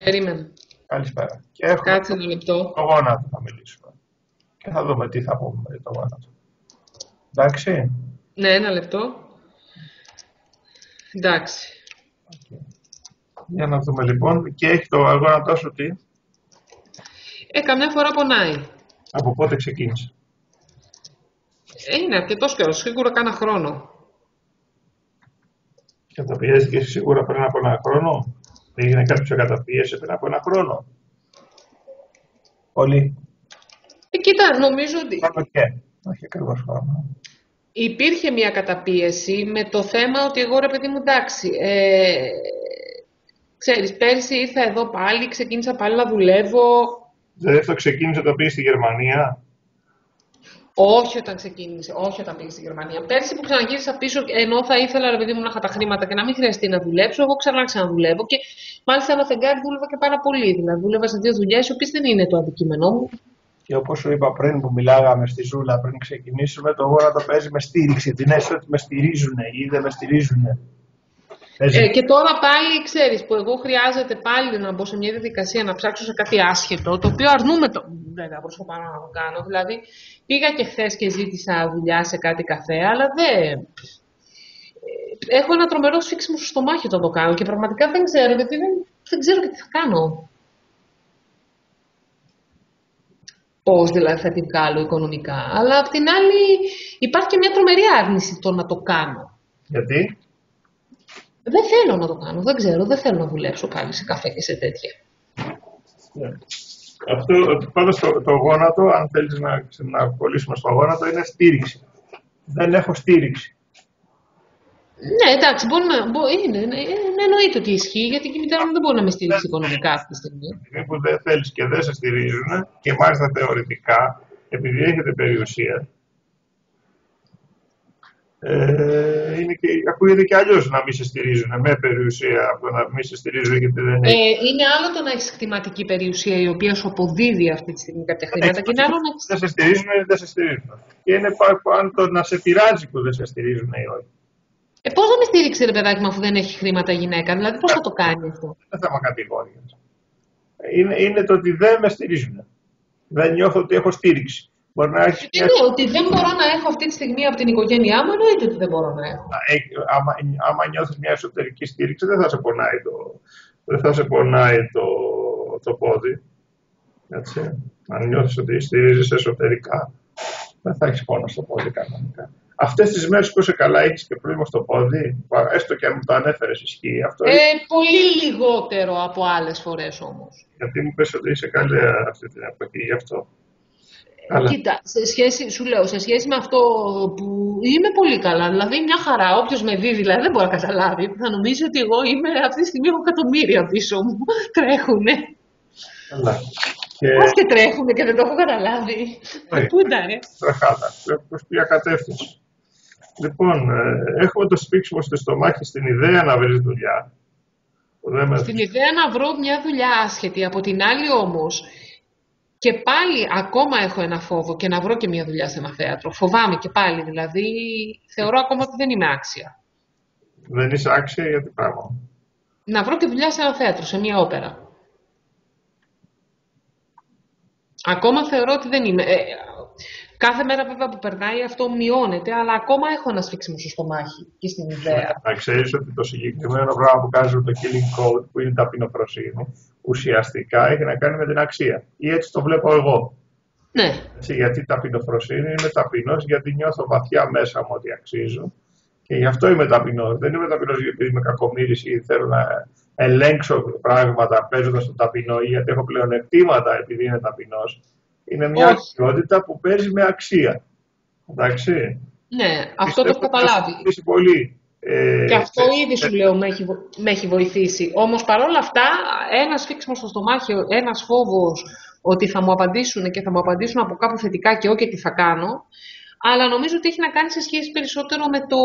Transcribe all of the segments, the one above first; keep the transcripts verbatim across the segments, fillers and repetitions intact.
Περίμενε. Καλησπέρα. Και έχουμε Κάτσε ένα λεπτό. το γόνατο να μιλήσουμε. Και θα δούμε τι θα πούμε για το γόνατο. Εντάξει. Ναι, ένα λεπτό. Εντάξει. Okay. Για να δούμε λοιπόν. Και έχει το γόνατό σου τι. Ε, καμιά φορά πονάει. Από πότε ξεκίνησε. Ε, είναι αρκετός καιρός. Σίγουρα κάνα χρόνο. Καταπιέστηκε σίγουρα πριν από ένα χρόνο. Έγινε κάποιο καταπίεση πριν από ένα χρόνο. Πολύ. Ε, κοίτα, νομίζω ότι Χρόνο και. Όχι ακριβώς χρόνο. υπήρχε μια καταπίεση με το θέμα ότι εγώ, ρε παιδί μου, εντάξει, ε, ξέρεις, πέρσι ήρθα εδώ πάλι, ξεκίνησα πάλι να δουλεύω. Δεν αυτό ξεκίνησε το πήγε στη Γερμανία. Όχι όταν ξεκίνησε, όχι όταν πήγε στη Γερμανία. Πέρσι που ξαναγύρισα πίσω, ενώ θα ήθελα, ρε παιδί μου, να είχα τα χρήματα και να μην χρειαστεί να δουλέψω, εγώ ξανά ξαναδουλεύω και μάλιστα ένα φεγγάρι δούλευα και πάρα πολύ. Δηλαδή, δούλευα σε δύο δουλειές, οι οποίες δεν είναι το αντικείμενό μου. Και όπως σου είπα πριν που μιλάγαμε στη Ζούλα, πριν ξεκινήσουμε, το γόνατο παίζει με στήριξη. Την αίσθηση ότι με στηρίζουν ή δεν με στηρίζουν. Ε, και τώρα πάλι, ξέρεις, που εγώ χρειάζεται πάλι να μπω σε μια διαδικασία να ψάξω σε κάτι άσχετο, το οποίο αρνούμε το. Βέβαια, προσπαθώ να το κάνω. Δηλαδή, πήγα και χθες και ζήτησα δουλειά σε κάτι καφέ, αλλά δεν. Έχω ένα τρομερό σφίξιμο στο στομάχι όταν το κάνω και πραγματικά δεν ξέρω, γιατί δεν, δεν ξέρω και τι θα κάνω. Πώς δηλαδή θα την βγάλω οικονομικά. Αλλά απ' την άλλη υπάρχει και μια τρομερή άρνηση το να το κάνω. Γιατί? Δεν θέλω να το κάνω, δεν ξέρω, δεν θέλω να δουλέψω πάλι σε καφέ και σε τέτοια. Yeah. Αυτό, πάντως το, το γόνατο, αν θέλεις να, να κολλήσουμε στο γόνατο, είναι στήριξη. Δεν έχω στήριξη. Ναι, εντάξει, μπορεί να, μπο, είναι, είναι, είναι, εννοείται ότι ισχύει, γιατί και η μητέρα μου δεν μπορεί να με στηρίξει οικονομικά αυτή τη στιγμή. Επειδή που δεν θέλεις και δεν σε στηρίζουν, και μάλιστα θεωρητικά, επειδή έχετε περιουσία, Ε, είναι και, ακούγεται και αλλιώς να μην σε στηρίζουν με περιουσία από το να μην σε στηρίζουν γιατί δεν Ε, έχει. είναι άλλο το να έχει χρηματική περιουσία η οποία σου αποδίδει αυτή τη στιγμή κάποια χρήματα και είναι άλλο να έχεις... Δεν σε στηρίζουν ή δεν σε στηρίζουν. Και είναι πάνω το να σε πειράζει που δεν σε στηρίζουν ή όχι. Ε, πώς να με στηρίξει ρε παιδάκι μου αφού δεν έχει χρήματα η γυναίκα, δηλαδή πώς θα το κάνει αυτό. Δεν θα είμαι κατηγόρια. Είναι, είναι το ότι δεν με στηρίζουν. Δεν νιώθω ότι έχω στήριξη. Μπορεί να έχει... Ε, ναι, ότι δεν μπορώ να έχω αυτή τη στιγμή από την οικογένειά μου, εννοείται ότι δεν μπορώ να έχω. Άμα, άμα νιώθεις μια εσωτερική στήριξη, δεν θα σε πονάει το, δεν θα σε πονάει το, το πόδι. Έτσι. Αν νιώθεις ότι στηρίζεις εσωτερικά, δεν θα έχεις πόνο στο πόδι κανονικά. Αυτές τις μέρες που είσαι καλά έχεις και πρόβλημα στο πόδι, έστω και αν μου το ανέφερες, ισχύει αυτό. Ε, πολύ λιγότερο από άλλες φορές όμως. Γιατί μου πες ότι είσαι καλή αυτή την εποχή γι' αυτό. Αλλά... Κοίτα, σε σχέση, σου λέω, σε σχέση με αυτό που είμαι πολύ καλά, δηλαδή μια χαρά, όποιος με δει δηλαδή δεν μπορεί να καταλάβει, θα νομίζει ότι εγώ είμαι αυτή τη στιγμή έχω εκατομμύρια πίσω μου, τρέχουνε. Καλά. Και... Πώς και τρέχουνε και δεν το έχω καταλάβει. Πού ήταν, ε? Τρεχάτα, προς ποια κατεύθυνση. Λοιπόν, έχουμε το σπίξιμο στο στομάχι στην ιδέα να βρεις δουλειά. Στην ιδέα να βρω μια δουλειά άσχετη, από την άλλη όμως, και πάλι ακόμα έχω ένα φόβο και να βρω και μια δουλειά σε ένα θέατρο. Φοβάμαι και πάλι, δηλαδή θεωρώ ακόμα ότι δεν είμαι άξια. Δεν είσαι άξια για τι πράγμα? Να βρω και δουλειά σε ένα θέατρο, σε μια όπερα. Ακόμα θεωρώ ότι δεν είμαι. Ε, κάθε μέρα βέβαια που περνάει αυτό μειώνεται, αλλά ακόμα έχω ένα σφίξιμο στο στομάχι και στην ιδέα. Να ξέρεις ότι το συγκεκριμένο πράγμα που κάνεις το Killing Code, που είναι ταπεινοφροσύνη, ουσιαστικά έχει να κάνει με την αξία. Ή έτσι το βλέπω εγώ. Ναι. Έτσι, γιατί η ταπεινοφροσύνη είμαι ταπεινός, γιατί νιώθω βαθιά μέσα μου ότι αξίζω. Και γι' αυτό είμαι ταπεινός. Δεν είμαι ταπεινός γιατί είμαι κακομοίρης ή θέλω να ελέγξω πράγματα παίζοντας το ταπεινό ή γιατί έχω πλεονεκτήματα επειδή είναι ταπεινός. Είναι μια αξιότητα που παίζει με αξία. Εντάξει. Ναι, αυτό το έχω καταλάβει. Πολύ. Ε, και αυτό ε, ήδη σου λέω με έχει, με έχει βοηθήσει. Όμως παρόλα αυτά, ένας φίξιμο στο στομάχι, ένας φόβος ότι θα μου απαντήσουν και θα μου απαντήσουν από κάπου θετικά και όχι τι θα κάνω. Αλλά νομίζω ότι έχει να κάνει σε σχέση περισσότερο με το,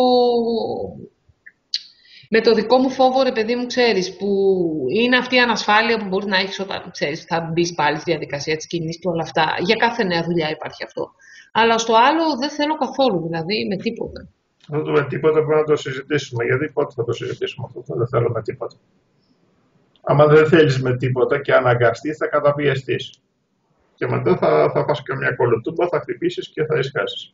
με το δικό μου φόβο, ρε παιδί μου, ξέρεις, που είναι αυτή η ανασφάλεια που μπορεί να έχεις όταν, ξέρεις, θα μπεις πάλι στη διαδικασία της κοινής και όλα αυτά. Για κάθε νέα δουλειά υπάρχει αυτό. Αλλά στο άλλο δεν θέλω καθόλου, δηλαδή με τίποτα. Αυτό με τίποτα πρέπει να το συζητήσουμε. Γιατί πότε θα το συζητήσουμε αυτό, δεν θέλω με τίποτα. Άμα δεν θέλεις με τίποτα και αναγκαστείς, θα καταπιεστείς. Και μετά θα, θα φας καμιά κολοτούμπα, θα χτυπήσεις και θα εισκάσεις.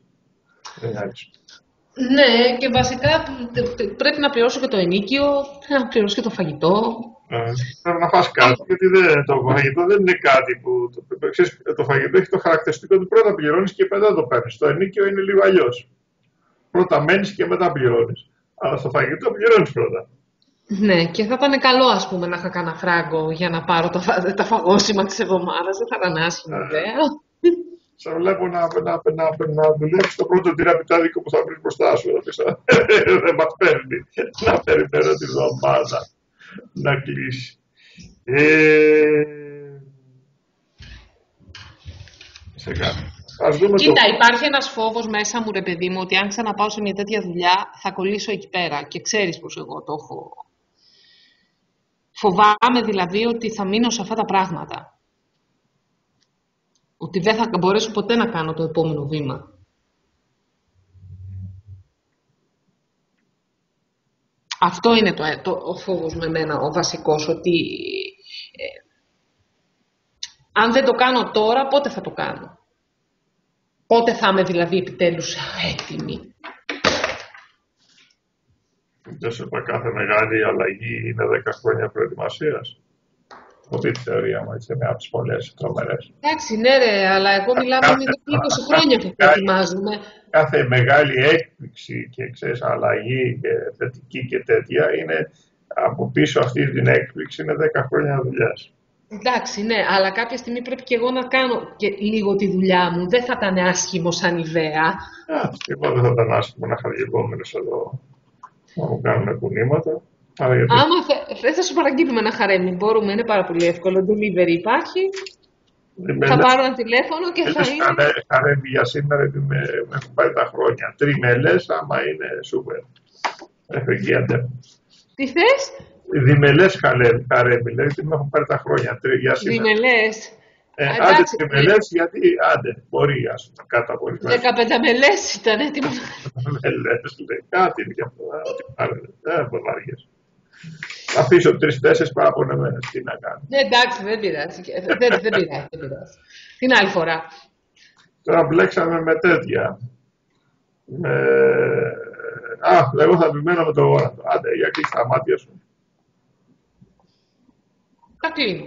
Ναι, και βασικά πρέπει να πληρώσω και το ενίκιο, πρέπει να πληρώσω και το φαγητό. Ε, πρέπει να φας κάτι, γιατί δεν, το φαγητό δεν είναι κάτι που. Το, ξέρεις, το φαγητό έχει το χαρακτηριστικό ότι πρώτα πληρώνεις και μετά το παίρνεις. Το ενίκιο είναι λίγο αλλιώς. Πρώτα μένεις και μετά πληρώνεις. Αλλά στο φαγητό πληρώνεις πρώτα. Ναι, και θα ήταν καλό, ας πούμε, να είχα κανένα φράγκο για να πάρω τα, φα... τα φαγόσιμα της εβδομάδας. Δεν θα ήταν άσχημη ιδέα. Σε βλέπω να, να, να, να δουλεύεις το πρώτο τυραπιτάδικο που θα βρεις μπροστά σου. Δεν μας παίρνει να περιμένω τη εβδομάδα να κλείσει. Ε... Σε κάτι. Κοίτα, το... υπάρχει ένας φόβος μέσα μου, ρε παιδί μου, ότι αν ξαναπάω σε μια τέτοια δουλειά θα κολλήσω εκεί πέρα. Και ξέρεις πως εγώ το έχω. Φοβάμαι δηλαδή ότι θα μείνω σε αυτά τα πράγματα. Ότι δεν θα μπορέσω ποτέ να κάνω το επόμενο βήμα. Αυτό είναι το, το, ο φόβος με εμένα, ο βασικός, ότι ε, αν δεν το κάνω τώρα, πότε θα το κάνω. Πότε θα είμαι δηλαδή επιτέλους έτοιμη. Δεν σου είπα, κάθε μεγάλη αλλαγή είναι δέκα χρόνια προετοιμασίας. Ότι τη θεωρία μου, έτσι, είναι από τις πολλές τρομερές. Εντάξει, ναι ρε, αλλά εγώ μιλάμε με είκοσι χρόνια που προετοιμάζουμε. Κάθε μεγάλη έκπληξη και ξέρεις, αλλαγή και θετική και τέτοια είναι από πίσω αυτή την έκπληξη είναι δέκα χρόνια δουλειάς. Εντάξει, ναι, αλλά κάποια στιγμή πρέπει και εγώ να κάνω και λίγο τη δουλειά μου. Δεν θα ήταν άσχημο σαν ιδέα. Εγώ δεν θα ήταν άσχημο να χαραγευόμενος εδώ να μου κάνουν κουνήματα. Γιατί... Άμα θε, θα σου παραγγείλουμε ένα χαρέμι, μπορούμε, είναι πάρα πολύ εύκολο. Delivery υπάρχει. Διμελές, θα πάρω ένα τηλέφωνο και θα είναι. Χαρέμι για σήμερα, γιατί με, με έχουν πάρει τα χρόνια. Τριμελές, άμα είναι σούπερ. Εφεγγεί αντέχουν. Τι θες? Διμελές χαρέμι, δηλαδή με έχουν πάρει τα χρόνια. Για σήμερα. Διμελές. Ε, άντε τριμελές, γιατί άντε, μπορεί, ας πούμε, κάτω από ορισμένες. δεκαπέντε μελές ήταν έτοιμο. Μελές, λέει, κάτι είναι και αυτό. Δεν μπορεί να αργήσει. Θα αφήσω τρεις-τέσσερις παραπονεμένες. Τι να κάνω. Ναι, εντάξει, δεν πειράζει. δεν, δεν, δεν πειράζει, δεν πειράζει. Την άλλη φορά. Τώρα μπλέξαμε με τέτοια. Με... Α, εγώ θα επιμένω με το γόνατο. Άντε, για κλείσει τα μάτια σου. Τα κλείνω.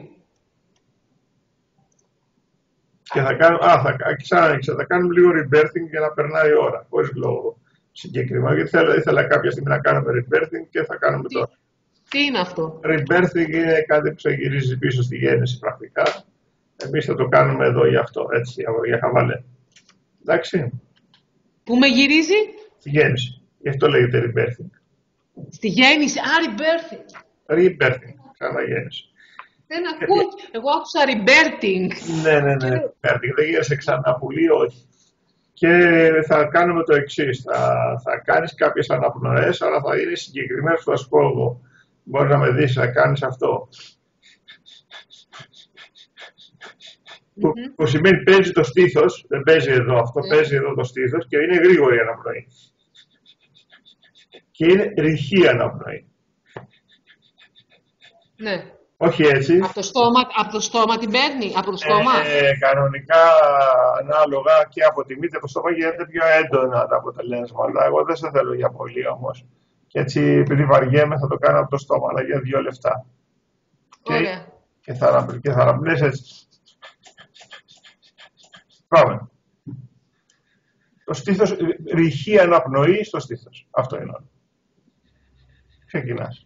Και θα κάνουμε, α, θα, ξανά, θα κάνουμε λίγο rebirthing για να περνάει η ώρα. Χωρίς λόγο συγκεκριμένα. Γιατί ήθελα, ήθελα κάποια στιγμή να κάνουμε rebirthing και θα κάνουμε τι, τώρα. Τι είναι αυτό? Rebirthing είναι κάτι που σε γυρίζει πίσω στη γέννηση πρακτικά. Εμείς θα το κάνουμε εδώ για αυτό, έτσι, για χαβαλέ. Εντάξει. Πού με γυρίζει? Στη γέννηση. Γι' αυτό λέγεται rebirthing. Στη γέννηση, α, rebirthing. Rebirthing, ξαναγέννηση. Δεν ακούω, εγώ άκουσα rebirthing. Ναι, ναι, ναι, rebirthing. Δεν γίνεσαι ξανά πουλί, όχι. Και θα κάνουμε το εξής. Θα, θα κάνεις κάποιες αναπνοές, αλλά θα είναι συγκεκριμένες που θα σου πω εγώ. Μπορείς να με δεις, θα κάνεις αυτό. Mm-hmm. Που, που σημαίνει παίζει το στήθος, δεν παίζει εδώ αυτό, mm-hmm. παίζει εδώ το στήθος και είναι γρήγορη η αναπνοή. Και είναι ρηχή αναπνοή. Ναι. Όχι έτσι. Από το στόμα, από το στόμα την παίρνει, από το στόμα. Ε, κανονικά, ανάλογα και από τη μύτη, από το στόμα γίνεται πιο έντονα τα αποτελέσματα. Εγώ δεν σε θέλω για πολύ όμως. Και έτσι, επειδή βαριέμαι, θα το κάνω από το στόμα, αλλά για δύο λεπτά. Ωραία. Και, και θα, και θα αναπνέεις έτσι. Πάμε. Το στήθος, ρηχή αναπνοή στο στήθος. Αυτό είναι όλο. Ξεκινάς.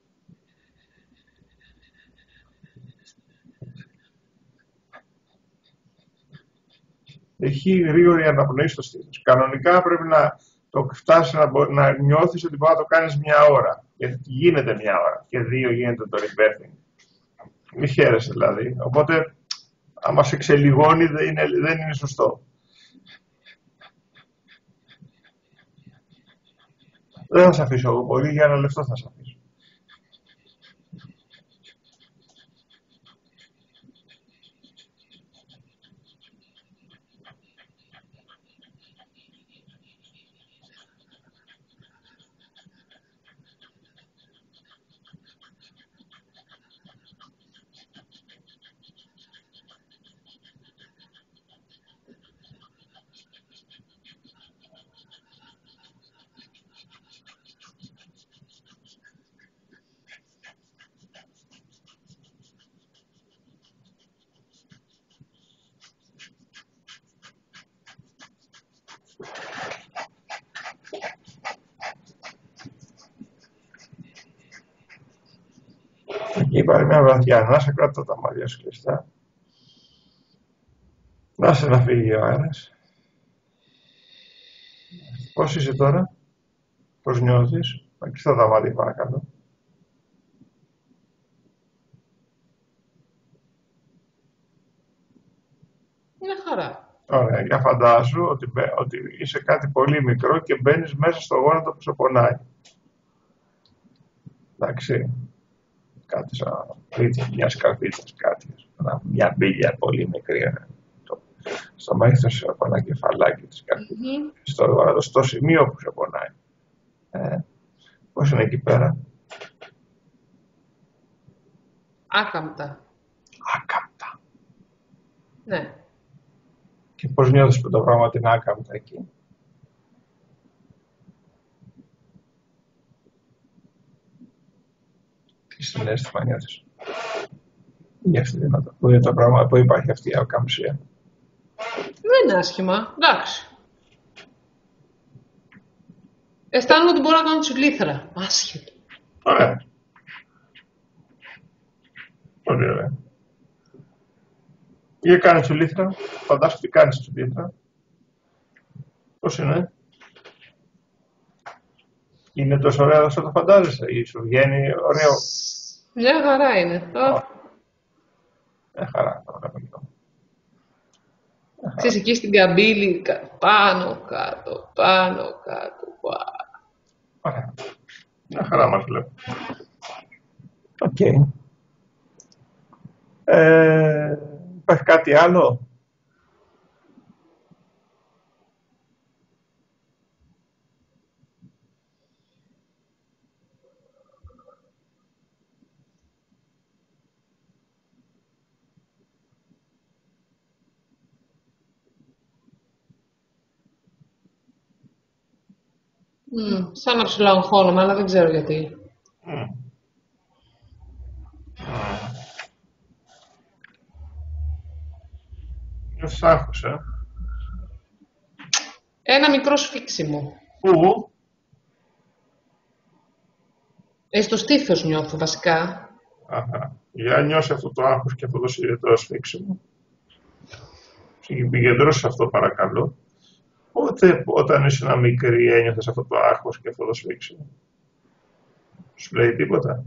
Έχει γρήγορη αναπνοή στο στήθος. Κανονικά πρέπει να το φτάσεις να, να νιώθεις ότι μπορεί να το κάνεις μια ώρα. Γιατί γίνεται μια ώρα και δύο γίνεται το rebirthing. Μη χαίρεσαι δηλαδή. Οπότε, άμα σε ξελιγώνει δεν είναι, δεν είναι σωστό. Δεν θα σε αφήσω εγώ πολύ, για ένα λεπτό θα σε αφήσω. Εκεί πάρε μια βαθιά, να σε κρατώ τα μάτια σου κλειστά. Να σε να φύγει ο αέρας. Πώς είσαι τώρα, πώς νιώθεις, κλειστά τα μάτια παρακαλώ. Μια χαρά. Ωραία, για φαντάσου ότι, ότι είσαι κάτι πολύ μικρό και μπαίνεις μέσα στο γόνατο που σε πονάει. Εντάξει, κάτι σαν πλήτη μιας καρπίτας, κάτι, μια μπίλια πολύ μικρή, το, στο μέγεθος από ένα κεφαλάκι της καρπίτας, mm-hmm. στο γόνατο, στο σημείο που σε πονάει. Ε, πώς είναι εκεί πέρα? Άκαμπτα. Άκαμπτα. Ναι. Και πώς νιώθεις που το πράγμα την άκαμπτα εκεί? Τι συναίσθημα νιώθεις? Για αυτή την που είναι το πράγμα που υπάρχει αυτή η ακαμψία? Δεν είναι άσχημα, εντάξει. Αισθάνομαι ότι μπορώ να κάνω τσουλήθρα. Άσχετο. Ωραία. Πολύ ωραία. Για κάνε τσουλήθρα. Φαντάσου τι κάνεις τσουλήθρα. Πώς είναι? Είναι τόσο ωραία όσο το φαντάζεσαι ή σου βγαίνει ωραίο? Μια χαρά είναι. Μια χαρά θα βλέπω αυτό. Ξέρεις, εκεί στην καμπύλη, πάνω κάτω, πάνω κάτω, πάνω. Ωραία. Μια χαρά μας βλέπω. Οκ. Okay. Ε, υπάρχει κάτι άλλο? Mm, σαν να ψιλοαγχώνομαι, αλλά δεν ξέρω γιατί. Mm. Mm. Νιώθεις άγχος, ε? Ένα μικρό σφίξιμο. Πού? Ε, στο στήθος νιώθω βασικά. Αχα. Για νιώσε αυτό το άγχος και αυτό το συνειδητό σφίξιμο. Συγκεντρώσου αυτό παρακαλώ. Πότε όταν ήσουν μικρή ένιωθες αυτό το άγχος και αυτό το σφίξιμο? Σου λέει τίποτα?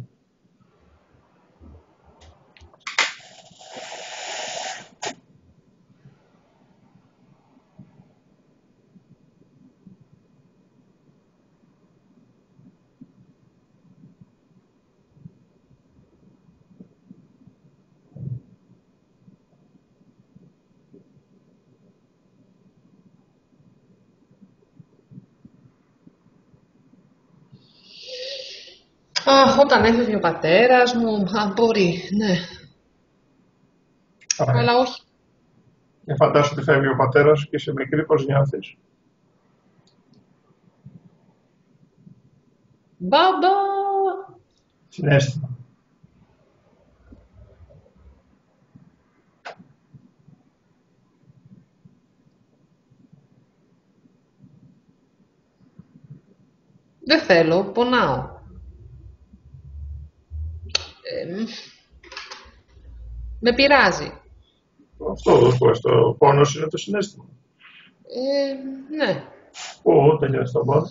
Αχ, όταν έφευγε ο πατέρας μου, α, μπορεί, ναι. Άρα. Αλλά όχι. Για φαντάσου ότι φεύγει ο πατέρας σου και είσαι μικρή, πώς νιώθεις? Μπαμπα! Συναίσθημα. Δεν θέλω, πονάω. Ε, με πειράζει. Αυτό, πώς, το πόνος είναι το συναίσθημα. Ε, ναι. Πού τελειώσει το πόνο?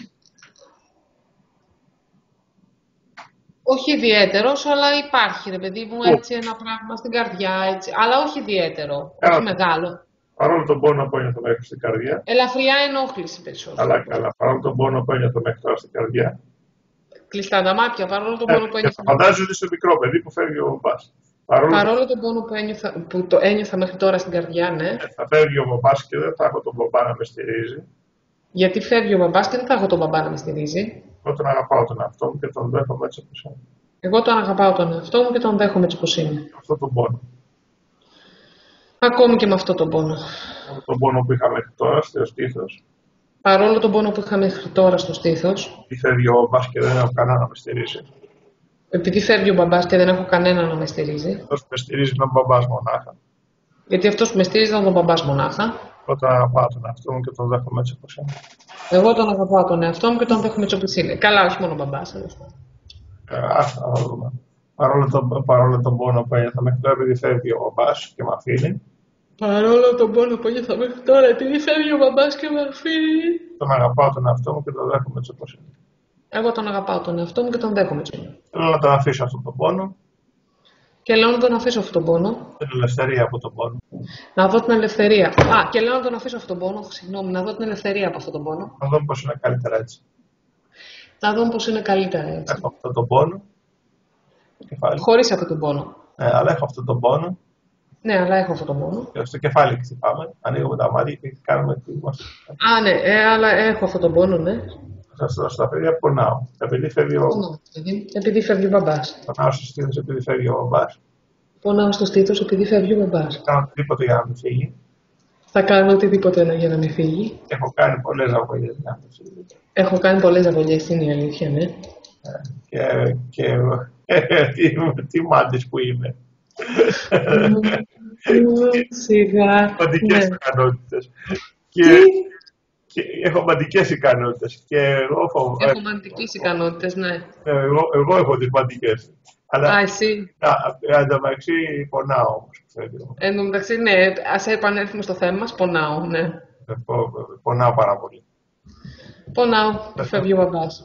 Όχι ιδιαίτερος, αλλά υπάρχει, ρε παιδί μου, έτσι ένα πράγμα στην καρδιά, έτσι. Αλλά όχι ιδιαίτερο, Άρα, όχι μεγάλο. Παρόλο τον πόνο που ένιωθω μέχρι στην καρδιά. Ελαφριά ενόχληση περισσότερο. Καλά, καλά. Παρόλο τον πόνο που ένιωθω μέχρι τώρα στην καρδιά. Κλειστά τα μάτια, παρόλο τον πόνο που ένιωθα. Φαντάζομαι ότι είσαι μικρό παιδί που φεύγει ο μπαμπάς. Παρόλο, παρόλο τον πόνο που, ένιωθα, που το ένιωθα μέχρι τώρα στην καρδιά, ναι. Θα φεύγει ο μπαμπάς και δεν θα έχω τον μπαμπά να με στηρίζει. Γιατί φεύγει ο μπαμπάς και δεν θα έχω τον μπαμπά να με στηρίζει. Εγώ τον αγαπάω τον εαυτό μου και τον δέχομαι έτσι όπως είναι. Εγώ τον αγαπάω τον εαυτό μου και τον δέχομαι έτσι όπως είναι. Αυτό τον πόνο. Ακόμη και με αυτό τον πόνο. Τον πόνο που είχα μέχρι τώρα στο στήθος. Παρόλο τον πόνο που είχα μέχρι τώρα στο στήθος. Επειδή φεύγει ο μπαμπάς και δεν έχω κανένα να με στηρίζει. Επειδή φεύγει ο μπαμπάς και δεν έχω κανένα να με στηρίζει. Αυτός που με στηρίζει είναι ο μπαμπάς μονάχα. Γιατί αυτός που με στηρίζει ήταν ο μπαμπάς μονάχα. Εγώ τον αγαπάω τον εαυτό μου και τον δέχομαι έτσι όπως είναι. Εγώ τον αγαπάω τον εαυτό μου και τον δέχομαι έτσι όπως είναι. Καλά, όχι μόνο ο μπαμπάς. Ε, άστα να δούμε. Παρόλο, το, παρόλο τον πόνο που ένιωθα μέχρι τώρα, επειδή φεύγει ο μπαμπάς και με αφήνει. Παρόλο τον πόνο που ένιωθα μέχρι τώρα, επειδή φεύγει ο μπαμπάς και με αφήνει. Τον αγαπάω τον εαυτό μου και τον δέχομαι έτσι όπως είναι. Εγώ τον αγαπάω τον εαυτό μου και τον δέχομαι έτσι. Θέλω να τον αφήσω αυτόν τον πόνο. Και λέω να τον αφήσω αυτόν τον πόνο. Την ελευθερία από τον πόνο. Να δω την ελευθερία. Α, και λέω να τον αφήσω αυτόν τον πόνο. Συγγνώμη, να δω την ελευθερία από αυτόν τον πόνο. Να δω πώς είναι καλύτερα έτσι. Να δω πώς είναι καλύτερα έτσι. Έχω αυτόν τον πόνο. Χωρίς αυτόν τον πόνο. Ναι, αλλά έχω αυτόν τον πόνο. Ναι, αλλά έχω αυτόν τον πόνο. Και στο κεφάλι χτυπάμε. Ανοίγουμε τα μάτια και κάνουμε τι είμαστε. Α, ναι, ε, αλλά έχω αυτόν τον πόνο, ναι. Στα, στα παιδιά πονάω. Επειδή φεύγει ο, Πονάω, επειδή φεύγει ο μπαμπάς. Πονάω στο στήθος επειδή φεύγει ο μπαμπάς. Πονάω στο στήθος επειδή φεύγει ο μπαμπάς. Θα κάνω οτιδήποτε για να μην φύγει. Θα κάνω οτιδήποτε για να μην φύγει. Έχω κάνει πολλές αβολιές για να μην φύγει. Έχω κάνει πολλές αβολιές, είναι η αλήθεια, ναι. Ε, και και ε, τι, τι μάντης που είμαι. Σιγά. Μαντικές ικανότητες. Και, και έχω μαντικές ικανότητες. Και εγώ φοβάμαι. Έχω μαντικές ικανότητες, ναι. Εγώ, εγώ έχω τις μαντικές. Αλλά, Α, εσύ. εν τω μεταξύ πονάω όμως. Εν τω μεταξύ, ναι, ας επανέλθουμε στο θέμα μας, πονάω, ναι. Πονάω πάρα πολύ. Πονάω, φεύγει ο μπαμπάς.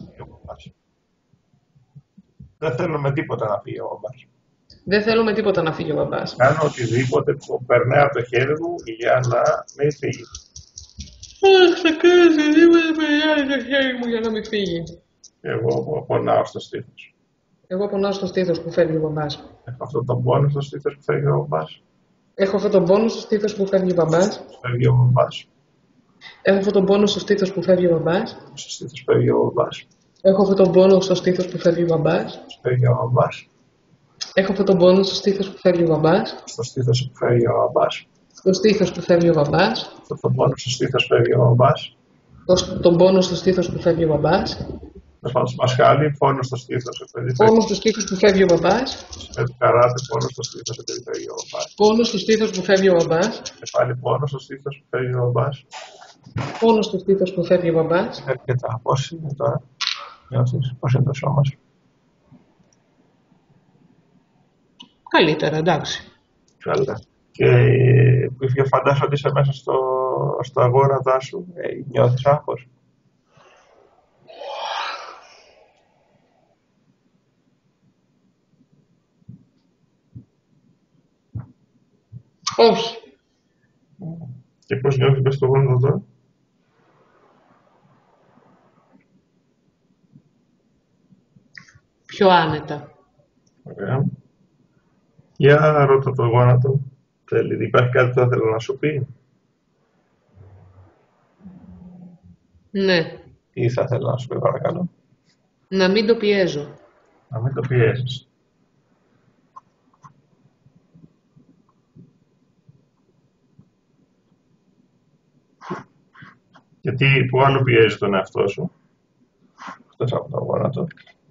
Δεν θέλω με τίποτα να φύγει ο μπαμπάς. Δεν θέλω με τίποτα να φύγει ο μπαμπάς. Κάνω οτιδήποτε που περνάει από το χέρι μου για να μην φύγει. Αχ, θα κάνω οτιδήποτε περνάει από το χέρι μου για να μην φύγει. Εγώ πονάω στο στήθος. Εγώ πονάω στο στήθος που φεύγει ο μπαμπάς. Έχω αυτόν τον πόνο στο στήθος που φεύγει ο μπαμπάς. Έχω αυτόν τον πόνο στο στήθος που φεύγει ο μπαμπάς. Φεύγει ο μπαμπάς. Έχω αυτόν τον πόνο στο στήθος που φεύγει ο μπαμπάς. Στο στήθος φεύγει ο μπαμπάς. Έχω αυτόν τον πόνο στο στήθος που φεύγει ο μπαμπάς. Φεύγει ο μπαμπάς. Έχω αυτόν τον πόνο στο στήθος που φεύγει ο μπαμπάς. Στο στήθος που φεύγει ο μπαμπάς. Στο στήθος που φεύγει ο μπαμπάς. Στον πόνο στο στήθος φεύγει ο μπαμπάς. Τον πόνο στο στήθος που φεύγει ο μπαμπάς. Να πάμε στο μασχάλι, πόνο στο στήθος. Πόνο στο στήθος που φεύγει ο μπαμπάς. Με το καράτε, πόνο στο στήθος επειδή φεύγει ο μπαμπάς. Πόνο στο στήθος που φεύγει ο μπαμπάς. Και πάλι πόνο στο στήθος που φεύγει ο μπαμπάς. Πόνο στο στήθος που φεύγει ο μπαμπάς. Αρκετά. Πώς είναι τώρα, νιώθεις, πώς είναι το σώμα σου? Καλύτερα, εντάξει. Καλά. Και φαντάζομαι ότι είσαι μέσα στο, στο αγόρατά σου, ε, νιώθεις άγχος? Όχι. Και πώς νιώθεις μες στο γόνατο τώρα? Πιο άνετα. Ωραία. Για ρώτα το γόνατο. Θέλει, υπάρχει κάτι που θα θέλω να σου πει? Ναι. Τι θα θέλω να σου πει, παρακαλώ? Να μην το πιέζω. Να μην το πιέζεις. Γιατί που άλλο πιέζει τον εαυτό σου, εκτός από το γόνατο?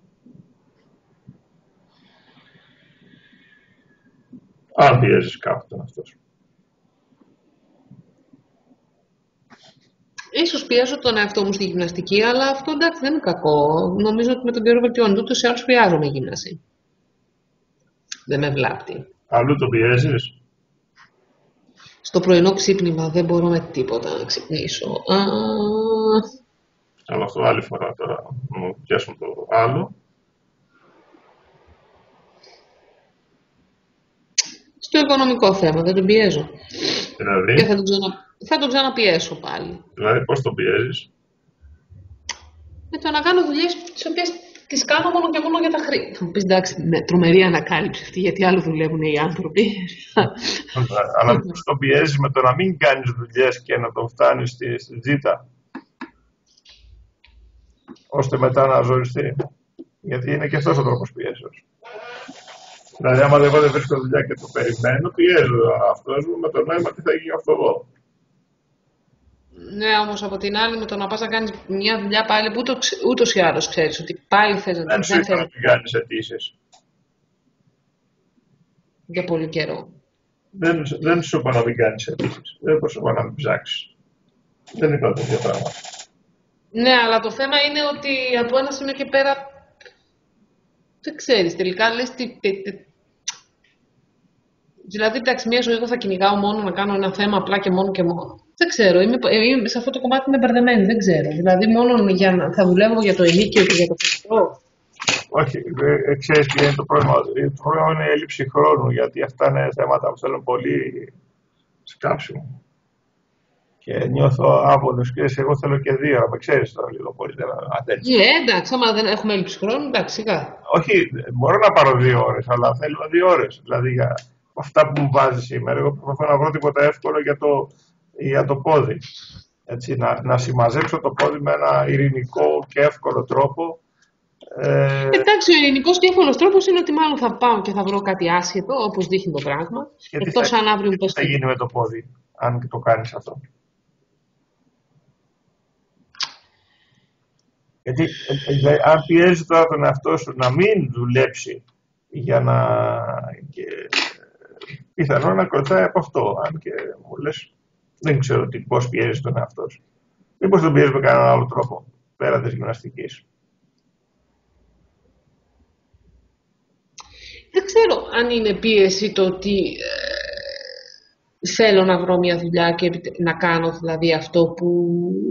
Αν πιέζεις κάπου τον εαυτό σου. Ίσως πιέσω τον εαυτό μου στη γυμναστική, αλλά αυτό εντάξει δεν είναι κακό. Νομίζω ότι με τον καιρό βελτιώνεται, ούτως ή άλλως χρειάζομαι γύμναση. Δεν με βλάπτει. Αλλού το πιέζεις? Στο πρωινό ξύπνημα δεν μπορώ με τίποτα να ξυπνήσω. Α... Αλλά αυτό άλλη φορά τώρα, να μου πιάσουμε το άλλο. Στο οικονομικό θέμα δεν τον πιέζω. Δηλαδή, Και θα τον, ξανα... θα τον ξαναπιέσω πάλι. δηλαδή πώς το πιέζεις? Με το να κάνω δουλειές τις οποίες τις κάνω μόνο και μόνο για τα χρήματα. Θα μου πεις εντάξει, ναι, τρομερή ανακάλυψη αυτή, γιατί άλλο δουλεύουν οι άνθρωποι. Αλλά πώς το πιέζεις με το να μην κάνεις δουλειές και να τον φτάνεις στη, στη τζίτα, ώστε μετά να ζοριστεί? Γιατί είναι και αυτός ο τρόπος πιέσεως. Δηλαδή, άμα εγώ δεν βρίσκω δουλειά και το περιμένω, πιέζω αυτός μου με το νόημα τι θα γίνει αυτό εδώ. Ναι, όμως από την άλλη, με το να πας να κάνεις μια δουλειά πάλι που ούτως, ούτως ή άλλως ξέρεις ότι πάλι θες να Δεν σου είπα να μην κάνεις αιτήσεις. Για πολύ καιρό. Δεν, δεν σου είπα να μην κάνεις αιτήσεις. Δεν σου είπα να μην ψάξεις. Δεν είπα τέτοια πράγματα. Ναι, αλλά το θέμα είναι ότι από ένα σημείο και πέρα δεν ξέρεις, τελικά λες τι... τι- τι- Δηλαδή, εντάξει, μία ζωή εγώ θα κυνηγάω μόνο να κάνω ένα θέμα απλά και μόνο και μόνο. Δεν ξέρω, είμαι, είμαι- σε αυτό το κομμάτι είμαι μπερδεμένη, δεν ξέρω. Δηλαδή, μόνο για να, θα δουλεύω για το ενίκιο και για το φαγητό. Όχι, ε, ε, ξέρεις ποιο είναι το πρόβλημα. Ε, Το πρόβλημα είναι η έλλειψη χρόνου, γιατί αυτά είναι θέματα που θέλουν πολύ σκάψιμο. Και νιώθω άβολος και εγώ θέλω και δύο, να με ξέρεις τώρα λίγο πολύ. δεν- αν δεν- Ναι, εντάξει, άμα δεν έχουμε έλλειψη χρόνου, εντάξει, σιγά. Όχι, μπορώ να πάρω δύο ώρες, αλλά θέλω δύο ώρες. Δηλαδή για αυτά που μου βάζει σήμερα, εγώ προσπαθώ να βρω τίποτα εύκολο για το, για το πόδι. Έτσι, να, να συμμαζέψω το πόδι με ένα ειρηνικό και εύκολο τρόπο. Ε, Εντάξει, ο ελληνικό και εύκολο τρόπο είναι ότι μάλλον θα πάω και θα βρω κάτι άσχετο, όπω δείχνει το πράγμα. και τι Εκτό θα, αν αύριο μου τι πέσει. θα γίνει με το πόδι, αν το κάνεις αυτό. Γιατί ε, ε, αν πιέζει τώρα τον εαυτό σου να μην δουλέψει για να. Και, πιθανόν να κρατάει από αυτό. Αν και μου λες, δεν ξέρω τι, πώς πιέζεις τον εαυτό σου. Μήπως τον πιέζεις με κανέναν άλλο τρόπο, πέρα της γυμναστικής. Δεν ξέρω αν είναι πίεση το ότι ε, θέλω να βρω μια δουλειά και επιτε- να κάνω δηλαδή αυτό που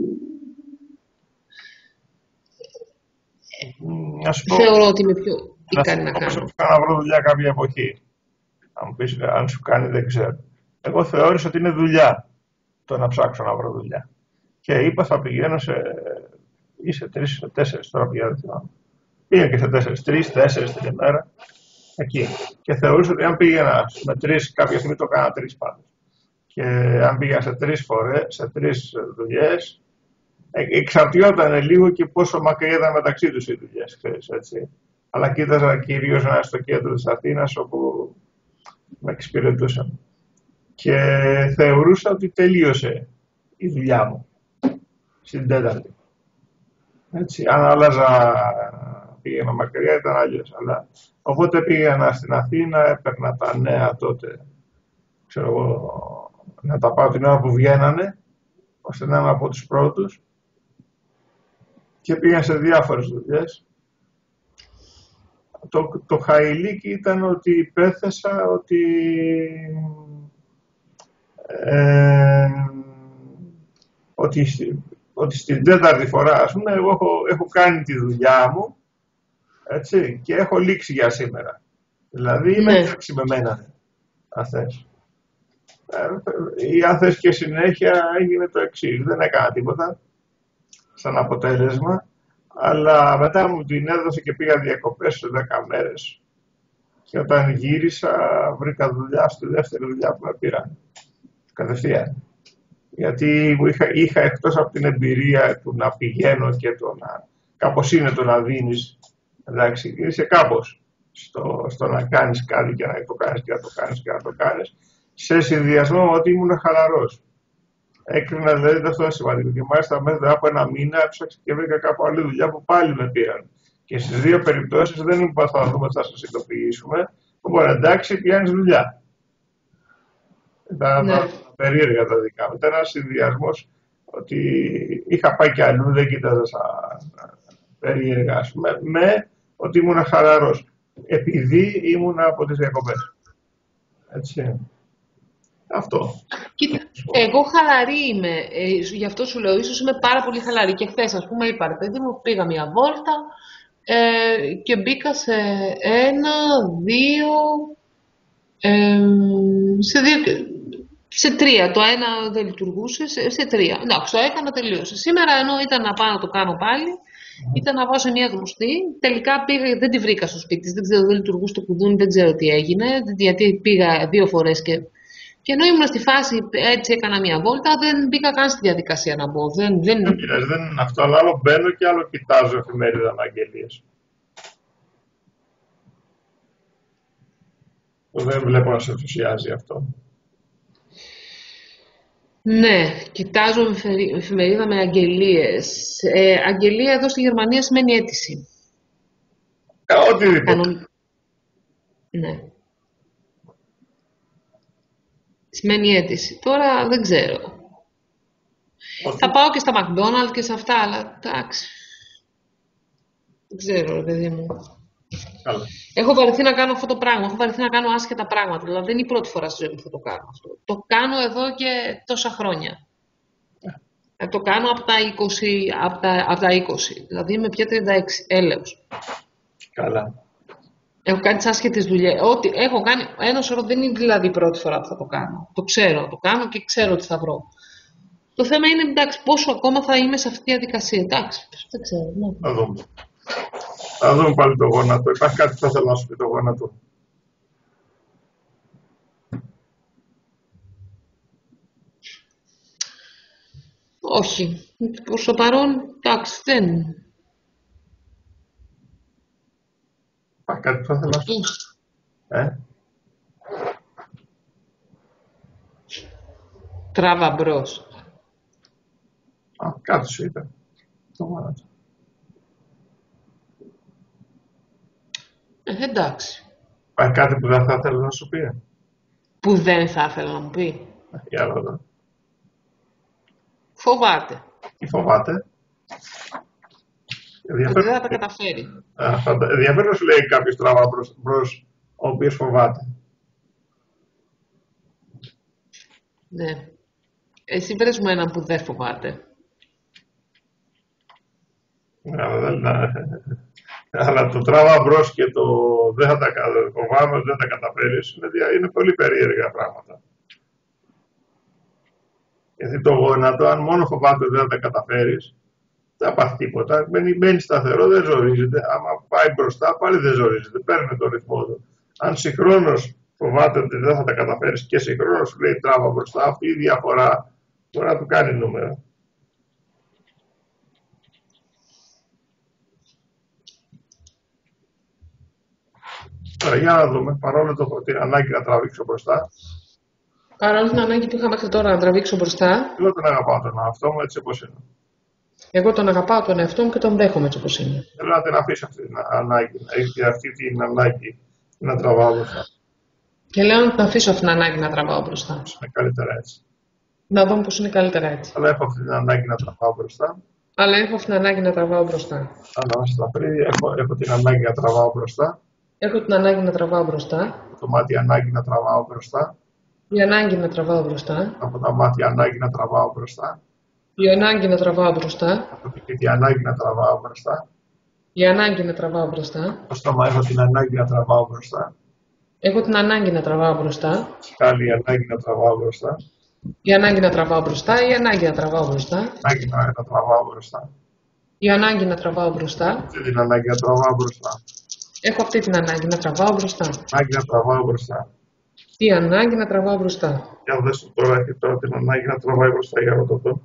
Μ, Να σου πω, θεωρώ ότι είμαι πιο να σου ικανή να πω πώς κάνω. έπρεπε να βρω δουλειά κάποια εποχή. Αν μου πεις, αν σου κάνει, δεν ξέρω. Εγώ θεώρησα ότι είναι δουλειά το να ψάξω να βρω δουλειά. Και είπα θα πηγαίνω σε. Ή σε τρεις, σε τέσσερις, τώρα πια δεν θυμάμαι. Πήγα και σε τέσσερις, τρεις, τέσσερις την ημέρα. Εκεί. Και θεωρούσα ότι αν πήγαινα με τρεις, κάποια στιγμή το έκανα τρεις πάντως. Και αν πήγα σε τρεις φορές, σε τρεις δουλειές, ε, εξαρτιόταν λίγο και πόσο μακριά ήταν μεταξύ τους οι δουλειές, ξέρεις, έτσι. Αλλά κοίταζα κυρίως να είναι στο κέντρο της Αθήνας, όπου με εξυπηρετούσαν. Και θεωρούσα ότι τελείωσε η δουλειά μου στην τέταρτη. Έτσι, αν άλλαζα, πήγαινα μακριά ήταν αλλιώς. Αλλά οπότε πήγαινα στην Αθήνα, έπαιρνα τα νέα τότε, ξέρω εγώ, να τα πάω την ώρα που βγαίνανε, ώστε να είμαι από τους πρώτους. Και πήγα σε διάφορες δουλειές. Το, το χαηλίκι ήταν ότι υπέθεσα ότι ε, ότι, στη- ότι στην τέταρτη φορά, ας πούμε, εγώ έχω, έχω κάνει τη δουλειά μου, έτσι, και έχω λήξει για σήμερα. Δηλαδή είμαι Ναι. εντάξει με μένα, αν θες. Ε, Ή αν θες και συνέχεια έγινε το εξής. Δεν έκανα τίποτα σαν αποτέλεσμα, αλλά μετά μου την έδωσε και πήγα διακοπές σε δέκα μέρες. Και όταν γύρισα βρήκα δουλειά στη δεύτερη δουλειά που με πήραν. Κατευθείαν. Γιατί μου είχα, είχα εκτός από την εμπειρία του να πηγαίνω και το να. Κάπως είναι το να δίνεις. Εντάξει, είσαι κάπως στο, στο να κάνεις κάτι και να το κάνεις και να το κάνεις και να το κάνεις. Σε συνδυασμό με ότι ήμουν χαλαρός. Έκρινα δηλαδή ότι αυτό είναι σημαντικό. Και μάλιστα μέσα από ένα μήνα έψαξα και βρήκα κάπου άλλη δουλειά που πάλι με πήραν. Και στις δύο περιπτώσεις δεν είπα θα δούμε, θα σας ειδοποιήσουμε. Οπότε εντάξει, πιάνεις δουλειά. Ήταν Ναι. τα περίεργα τα δικά μου. Ήταν ένας συνδυασμός ότι είχα πάει κι αλλού, δεν κοίταζα σαν περίεργα, ας πούμε, με ότι ήμουν χαλαρός. Επειδή ήμουν από τις διακοπές. Έτσι. Αυτό. Κοίτα, εγώ χαλαρή είμαι, ε, γι' αυτό σου λέω, ίσως είμαι πάρα πολύ χαλαρή. Και χθες, ας πούμε, είπα, ρε παιδί μου, πήγα μια βόλτα ε, και μπήκα σε ένα, δύο, ε, σε δύο, σε τρία. Το ένα δεν λειτουργούσε, σε, σε τρία. Εντάξει, το έκανα, τελείωσε. Σήμερα, ενώ ήταν να πάω να το κάνω πάλι, ήταν να πάω σε μια γνωστή. Τελικά πήγα, δεν τη βρήκα στο σπίτι της, δεν ξέρω, δεν λειτουργούσε το κουδούνι, δεν ξέρω τι έγινε, γιατί πήγα δύο φορές και Και ενώ ήμουν στη φάση, έτσι έκανα μια βόλτα, δεν μπήκα καν στη διαδικασία να μπω. Δεν, δεν... Δεν πειράζει, δεν είναι αυτό, αλλά άλλο μπαίνω και άλλο κοιτάζω εφημερίδα αναγγελίες. Δεν βλέπω να σε ενθουσιάζει αυτό. Ναι, κοιτάζω εφε- εφημερίδα με αγγελίες. Ε, αγγελία εδώ στη Γερμανία σημαίνει αίτηση. Ε, Οτιδήποτε. Κανονι- Ναι, σημαίνει αίτηση. Τώρα δεν ξέρω. Ότι- Θα πάω και στα McDonald's και σε αυτά, αλλά εντάξει. Δεν ξέρω, ρε παιδί μου. Καλά. Έχω βαρεθεί να κάνω αυτό το πράγμα. Έχω βαρεθεί να κάνω άσχετα πράγματα. Δηλαδή, δεν είναι η πρώτη φορά στη ζωή μου που το κάνω αυτό. Το κάνω εδώ και τόσα χρόνια. Ε, το κάνω από τα είκοσι, από τα, από τα είκοσι. Δηλαδή, είμαι πια τριάντα έξι. Έλεος. Καλά. Έχω κάνει τις άσχετες δουλειές. Ό,τι έχω κάνει, ένα σωρό δεν είναι δηλαδή η πρώτη φορά που θα το κάνω. Το ξέρω, το κάνω και ξέρω τι θα βρω. Το θέμα είναι, εντάξει, πόσο ακόμα θα είμαι σε αυτή τη διαδικασία. Εντάξει, δεν ξέρω. Ναι. Θα δούμε. Θα δούμε πάλι το γόνατο. Υπάρχει κάτι που θα θέλω να σου πει το γόνατο. Όχι. Προς το παρόν, εντάξει, δεν. Υπάρχει κάτι που θα θέλω να σου πει. Ε? Τράβα μπρος. Α, κάτι σου είπε. Το γόνατο. Ε, εντάξει. Υπάρχει κάτι που δεν θα ήθελα να σου πει. Ε? Που δεν θα ήθελα να μου πει. Για ρώτα. Φοβάται. Τι φοβάται. Ότι δεν θα τα καταφέρει. Ενδιαφέρον σου λέει κάποιος τράβα μπρος, μπρος, ο οποίος φοβάται. Ναι. Εσύ βρες μου έναν που δεν φοβάται. Αλλά το τράβα μπρος και το δεν θα τα φοβάμαι, δεν θα καταφέρεις, είναι, είναι πολύ περίεργα πράγματα. Γιατί το γόνατο, αν μόνο φοβάται ότι δεν θα τα καταφέρεις, δεν θα πάθει τίποτα. Μένει, μένει σταθερό, δεν ζορίζεται. Άμα πάει μπροστά, πάλι δεν ζορίζεται. Παίρνει τον ρυθμό του. Αν συγχρόνως φοβάται ότι δεν θα τα καταφέρεις και συγχρόνως σου λέει τράβα μπροστά, αυτή η διαφορά μπορεί να του κάνει νούμερα. Τώρα, για να δούμε, παρόλο το, την ανάγκη να τραβήξω μπροστά. Παρόλο την ανάγκη που είχα μέχρι τώρα να τραβήξω μπροστά. Εγώ τον αγαπάω τον εαυτό μου έτσι όπως είναι. Εγώ τον αγαπάω τον εαυτό μου και τον δέχομαι έτσι όπως είναι. Θέλω να την αφήσω αυτή την ανάγκη, αυτή την ανάγκη να τραβάω μπροστά. Και λέω να την αφήσω αυτή την ανάγκη να τραβάω μπροστά. Είναι καλύτερα έτσι. Να δούμε πώς είναι καλύτερα έτσι. Αλλά έχω αυτή την ανάγκη να τραβάω μπροστά. Αλλά έχω αυτή την ανάγκη να τραβάω μπροστά. Αλλά στα πριν έχω, έχω την ανάγκη να τραβάω μπροστά. Έχω την ανάγκη να τραβάω μπροστά. Το μάτι ανάγκη να τραβάω μπροστά. Η ανάγκη να τραβάω μπροστά. Από τα μάτια ανάγκη να τραβάω μπροστά. Η ανάγκη να τραβάω μπροστά. Από την πίτη ανάγκη να τραβάω μπροστά. Η ανάγκη να τραβάω μπροστά. Στο στόμα έχω την ανάγκη να τραβάω μπροστά. Έχω την ανάγκη να τραβάω μπροστά. Σκάλι η ανάγκη να τραβάω μπροστά. Η ανάγκη να τραβάω μπροστά. Η ανάγκη να τραβάω μπροστά. Ανάγκη να, να τραβάω μπροστά. Η ανάγκη να τραβάω μπροστά. Αυτή την ανάγκη να τραβάω μπροστά. Έχω αυτή την ανάγκη να τραβάω μπροστά. Ανάγκη να τραβάω μπροστά. Τι ανάγκη να τραβάω μπροστά. Για δες το τώρα, έχει τώρα την ανάγκη να τραβάει μπροστά για ρωτώ το.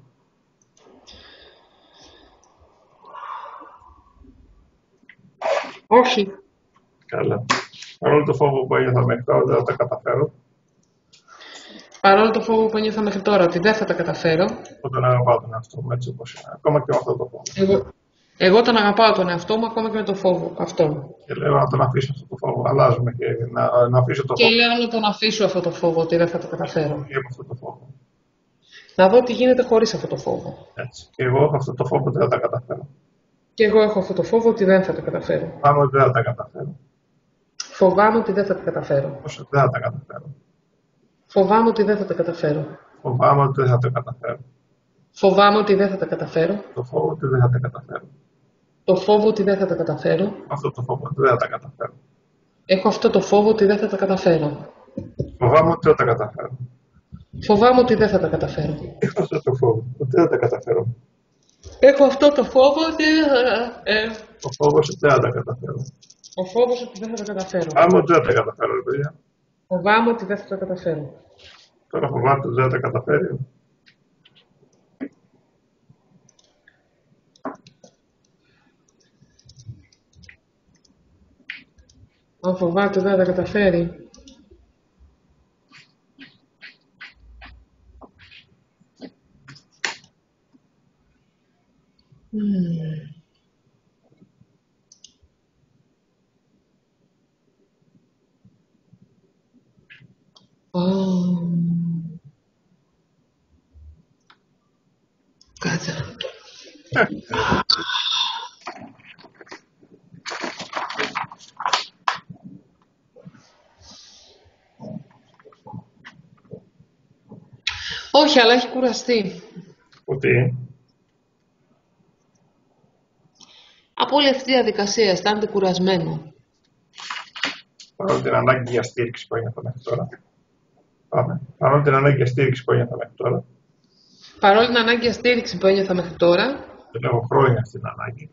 Όχι. Καλά. Παρόλο το φόβο που ένιωθα μέχρι τώρα, δεν θα τα καταφέρω. Παρόλο το φόβο που ένιωθα μέχρι τώρα ότι δεν θα τα καταφέρω. Εγώ τον αγαπάω τον εαυτό μου έτσι όπως είναι. Ακόμα και με αυτό το φόβο. Εγώ, εγώ τον αγαπάω τον εαυτό μου ακόμα και με το φόβο αυτό. Και λέω να τον αφήσω αυτό το φόβο. Αλλάζουμε και να, να αφήσω το και φόβο. Και λέω να τον αφήσω αυτό το φόβο ότι δεν θα το καταφέρω. Και από αυτό το φόβο. Να δω τι γίνεται χωρίς αυτό το φόβο. Έτσι. Και εγώ έχω αυτό το φόβο ότι δεν θα τα καταφέρω. Και εγώ έχω αυτό το φόβο ότι δεν θα τα καταφέρω. Φοβάμαι ότι δεν θα τα καταφέρω. Φοβάμαι ότι δεν θα τα καταφέρω. Όσο δεν θα τα καταφέρω. Φοβάμαι ότι δεν θα τα καταφέρω. Φοβάμαι ότι δεν θα τα καταφέρω. Φοβάμαι ότι δεν θα τα καταφέρω. Το φόβο ότι δεν θα τα καταφέρω. Το φόβο ότι δεν θα τα καταφέρω. Αυτό το φόβο ότι δεν θα τα καταφέρω. Έχω αυτό το φόβο ότι δεν θα τα καταφέρω. Φοβάμαι ότι δεν θα τα καταφέρω. Φοβάμαι ότι δεν θα τα καταφέρω. Έχω αυτό το φόβο ότι δεν θα τα καταφέρω. Έχω αυτό το φόβο ότι ε, Ο φόβος ότι δεν θα τα καταφέρω. Ο φόβος ότι δεν θα τα καταφέρω. Φοβάμαι ότι δεν θα τα καταφέρω, ρε παιδιά. Φοβάμαι ότι δεν θα τα καταφέρω. Τώρα φοβάται ότι δεν θα τα καταφέρει. Αν φοβάται ότι δεν θα τα καταφέρει. Mm. Oh. Κάτσε να το. Όχι, αλλά έχει κουραστεί. Ότι. Από όλη αυτή τη διαδικασία αισθάνεται κουρασμένο. Παρόλο την ανάγκη για στήριξη που ένιωθα μέχρι τώρα. Πάμε. Παρόλο την ανάγκη για στήριξη που ένιωθα μέχρι τώρα. Παρόλη την ανάγκη για στήριξη που ένιωθα μέχρι τώρα. Την έχω χρόνια αυτή την ανάγκη.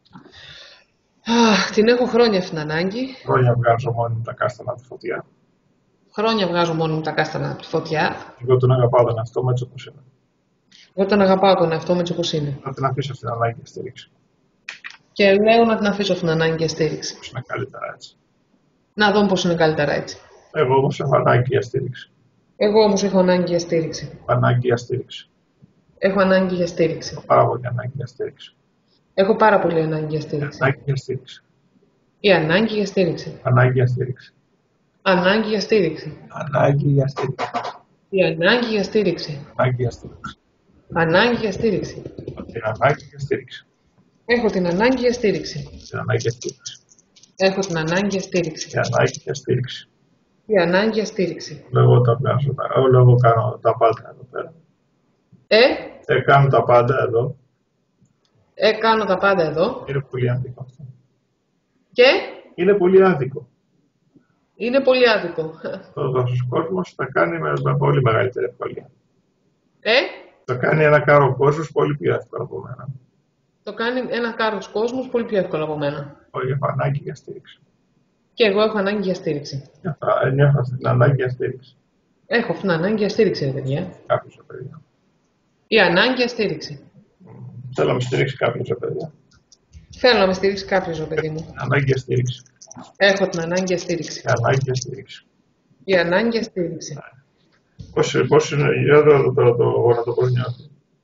Αχ, την έχω χρόνια αυτή την ανάγκη. Χρόνια βγάζω μόνη μου τα κάστανα από τη φωτιά. Χρόνια βγάζω μόνη μου τα κάστανα από τη φωτιά. Εγώ τον αγαπάω τον εαυτό μου έτσι όπως είναι. Εγώ τον αγαπάω τον εαυτό μου έτσι όπως είναι. Να την αφήσω αυτή την ανάγκη για στήριξη. Και λέω να την αφήσω αυτή την ανάγκη για στήριξη. Πώς είναι καλύτερα έτσι. Να δούμε πώς είναι καλύτερα έτσι. Εγώ όμως έχω ανάγκη για στήριξη. Εγώ όμως έχω ανάγκη για στήριξη. Ανάγκη για στήριξη. Έχω ανάγκη για στήριξη. Πάρα πολύ ανάγκη για στήριξη. Έχω πάρα πολύ ανάγκη για στήριξη. Ανάγκη για στήριξη. Η ανάγκη για στήριξη. Ανάγκη για στήριξη. Ανάγκη για στήριξη. Ανάγκη για στήριξη. Η ανάγκη για στήριξη. Ανάγκη για στήριξη. Ανάγκη για στήριξη. Την ανάγκη για στήριξη. Έχω την ανάγκη για στήριξη. Την ανάγκη για στήριξη. Έχω την ανάγκη για στήριξη. Την ανάγκη για στήριξη. Η ανάγκη για στήριξη. Εγώ τα βγάζω. Όλο εγώ κάνω τα πάντα εδώ πέρα. Ε, Ε, κάνω τα πάντα εδώ. ε, κάνω τα πάντα εδώ. Είναι πολύ άδικο αυτό. Και Είναι πολύ άδικο. είναι πολύ άδικο. Ο κόσμος θα κάνει με, με πολύ μεγαλύτερη ευκολία. Ε, Θα κάνει ένα κάρο κόσμος πολύ πιο εύκολο από μένα. το κάνει ένα κάρος κόσμος πολύ πιο εύκολο από μένα. Όχι, έχω ανάγκη για στήριξη. Και εγώ έχω ανάγκη για στήριξη. Νιώθω αυτή την ανάγκη για στήριξη. Έχω αυτή την ανάγκη για στήριξη, ρε παιδιά. Κάποιος ρε παιδιά. Η ανάγκη για στήριξη. Θέλω να με στηρίξει κάποιος ρε παιδιά. Θέλω να με στηρίξει κάποιος, ρε παιδί μου. Ανάγκη για στήριξη. Έχω την ανάγκη για στήριξη. Ανάγκη για στήριξη. Η ανάγκη για στήριξη. Πώς, πώς είναι, για τώρα το, το, εγώ να το πω νιώθω.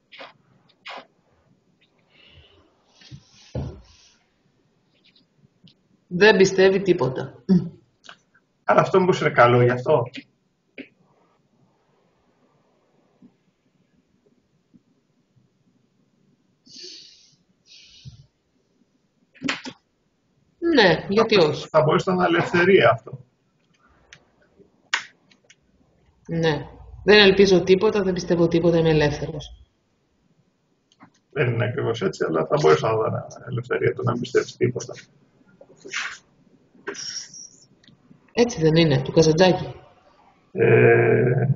Δεν πιστεύει τίποτα. Αλλά αυτό μήπως είναι καλό γι' αυτό. Ναι, γιατί θα, όχι. Θα μπορούσε να είναι ελευθερία αυτό. Ναι. Δεν ελπίζω τίποτα, δεν πιστεύω τίποτα, είμαι ελεύθερος. Δεν είναι ακριβώς έτσι, αλλά θα μπορούσε να είναι ελευθερία το να μην πιστεύεις τίποτα. Έτσι δεν είναι, του Καζαντζάκη. Ε,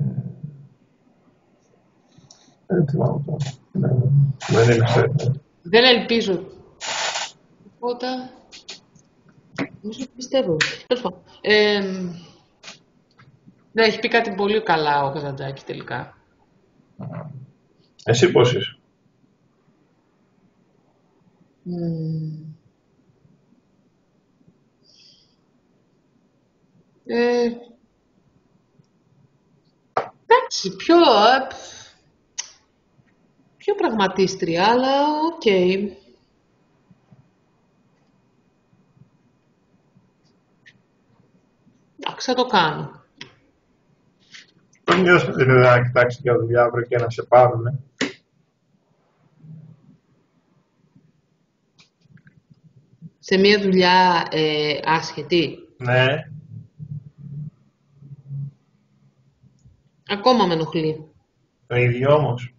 δεν θυμάμαι τώρα. Ναι, δεν είναι αυτό. Δεν ελπίζω τίποτα. Νομίζω ότι πιστεύω. Τέλος πάντων. Ε, ναι, έχει πει κάτι πολύ καλά ο Καζαντζάκης τελικά. Εσύ πώς είσαι? Mm. Ε, εντάξει, πιο, πιο πραγματίστρια, αλλά οκ. Okay. Εντάξει, θα το κάνω. Τον νιώσω ότι είναι να κοιτάξει για δουλειά αύριο και να σε πάρουνε. Σε μια δουλειά ε, άσχετη. Ναι. Ακόμα με ενοχλεί. Το ίδιο όμως.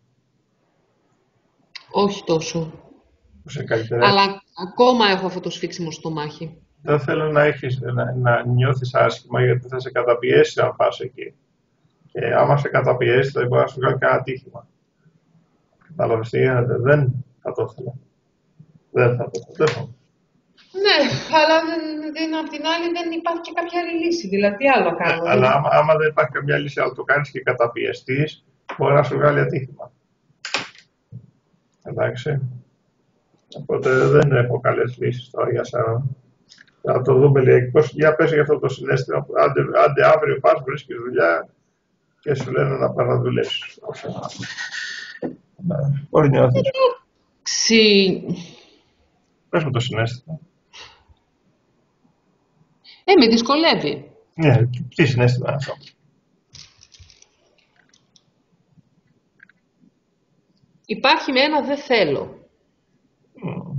Όχι τόσο. Σε καλύτερα. Αλλά ακόμα έχω αυτό το σφίξιμο στο μάχη. Δεν θέλω να, έχεις, να, να νιώθεις άσχημα γιατί θα σε καταπιέσει αν πας εκεί. Και άμα σε καταπιέσει θα μπορεί να σου κάνει κανένα ατύχημα. Κατάλαβες τι γίνεται. Δεν θα το ήθελα. Δεν θα το ήθελα. Ναι, αλλά δεν, απ' την άλλη δεν υπάρχει και κάποια άλλη λύση. Δηλαδή, τι άλλο κάνω. Αλλά άμα, άμα δεν υπάρχει καμιά λύση, αλλά το κάνεις και καταπιεστείς, μπορεί να σου βγάλει ατύχημα. Εντάξει. Οπότε δεν έχω καλές λύσεις τώρα για σένα. Θα το δούμε λίγο. Για πες για αυτό το συνέστημα. Άντε, άντε αύριο πας, βρίσκεις δουλειά και σου λένε να πας να δουλέψεις. Πώς νιώθεις? Ξυ... Πες μου το συνέστημα. Ε, με δυσκολεύει. Ναι, τι συνέστημα είναι αυτό? Υπάρχει με ένα δεν θέλω. Mm.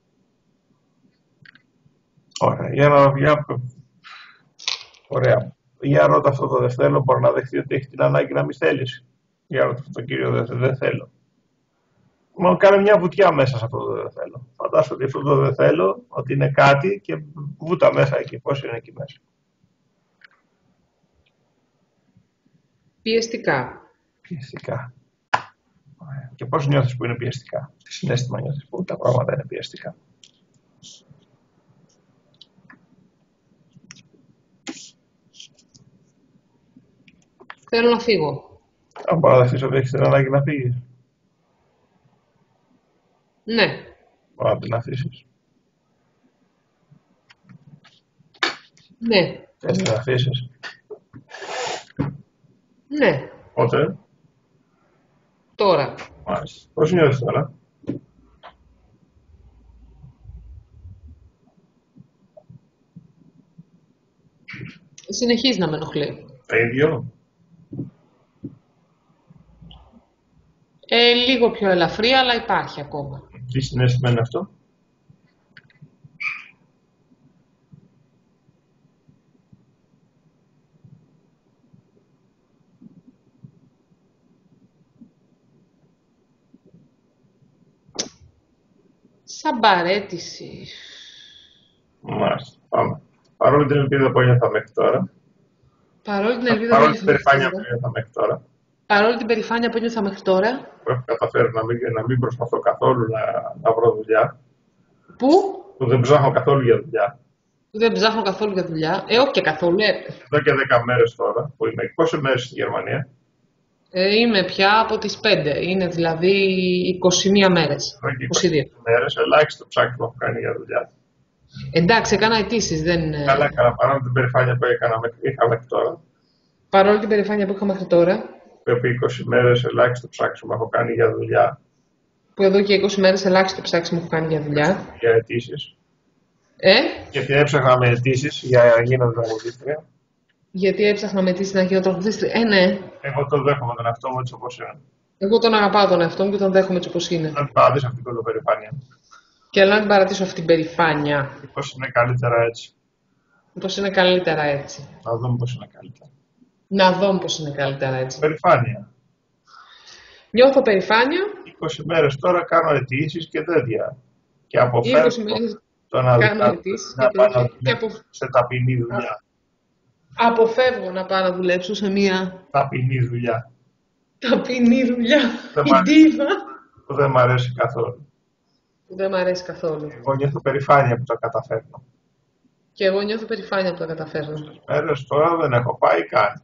Ωραία, για να για... Ωραία. Για ρώτα αυτό το δεν θέλω, μπορεί να δεχτεί ότι έχει την ανάγκη να μην θέλεις. Για ρωτήσω τον κύριο, δεν, δεν θέλω. Μόνο κάνε μια βουτιά μέσα σε αυτό το δεν θέλω. Φαντάσου ότι αυτό το δεν θέλω, ότι είναι κάτι και βούτα μέσα εκεί. Πώς είναι εκεί μέσα. Πιεστικά. Πιεστικά. Και πώς νιώθεις που είναι πιεστικά. Τι συναίσθημα νιώθεις που τα πράγματα είναι πιεστικά. Θέλω να φύγω. Αν παραδεχτείς ότι έχεις την ανάγκη να φύγεις. Ναι. Μπορεί να την αφήσεις. Ναι. Θες την αφήσεις. Ναι. Πότε. Τώρα. Μάλιστα. Πώς νιώθεις τώρα. Συνεχίζει να με ενοχλεί. Το ίδιο. Ε, λίγο πιο ελαφρύ, αλλά υπάρχει ακόμα. Τι συναίσθημα είναι αυτό. Σαν παρέτηση. Μάλιστα. Πάμε. Παρόλη την ελπίδα που ένιωθα μέχρι τώρα. Παρόλη την ελπίδα Παρόλη που την περηφάνεια που ένιωθα μέχρι τώρα. Παρόλη την περηφάνεια που ένιωθα μέχρι τώρα. Που έχω καταφέρει να μην, να μην προσπαθώ καθόλου να, να βρω δουλειά. Πού? Που δεν ψάχνω καθόλου για δουλειά. Που δεν ψάχνω καθόλου για δουλειά. Ε, όχι και καθόλου. Ε. Εδώ και δέκα μέρες τώρα που είμαι. Πόσες μέρες στη Γερμανία. Ε, είμαι πια από τις πέντε. Είναι δηλαδή είκοσι μία μέρες. είκοσι δύο μέρες, ελάχιστο ψάχνω έχω κάνει για δουλειά. Εντάξει, έκανα αιτήσεις. Δεν... Καλά, καλά. Παρόλη την περηφάνεια που έκανα, είχα μέχρι τώρα. Παρόλη την περηφάνεια που είχα μέχρι τώρα. Που επί είκοσι μέρες ελάχιστο ψάξιμο έχω κάνει για δουλειά. Που εδώ και είκοσι μέρες ελάχιστο ψάξιμο έχω κάνει για δουλειά. Για αιτήσεις. Ε? Γιατί έψαχνα με αιτήσεις για να γίνω τραγουδίστρια. Γιατί έψαχνα με αιτήσεις να γίνω τραγουδίστρια. Ε, ναι. Εγώ τον δέχομαι τον εαυτό μου έτσι όπως είναι. Εγώ τον αγαπάω τον εαυτό μου και τον δέχομαι έτσι όπως είναι. Να την παρατήσω αυτή την περηφάνεια. Και αλλά να την παρατήσω αυτή την περηφάνεια. Πώς είναι καλύτερα έτσι. Πώς είναι καλύτερα έτσι. Να δούμε πώς είναι καλύτερα. Να δούμε πώς είναι καλύτερα έτσι. Περηφάνεια. Νιώθω περηφάνεια. είκοσι μέρες τώρα κάνω αιτήσεις και τέτοια. Και αποφεύγω είκοσι μέρες το να, κάνω αιτήσεις να, και να πάω και να απο... σε ταπεινή δουλειά. Αποφεύγω να πάω να δουλέψω σε μια Ταπεινή δουλειά. ταπεινή δουλειά. Δεν Η μ' αρέσει. ντίβα. Που δεν μ' αρέσει καθόλου. Που δεν μ' αρέσει καθόλου. Εγώ νιώθω περηφάνεια που το καταφέρνω. Και εγώ νιώθω περηφάνεια που το καταφέρνω. Μέρες τώρα δεν έχω πάει καν.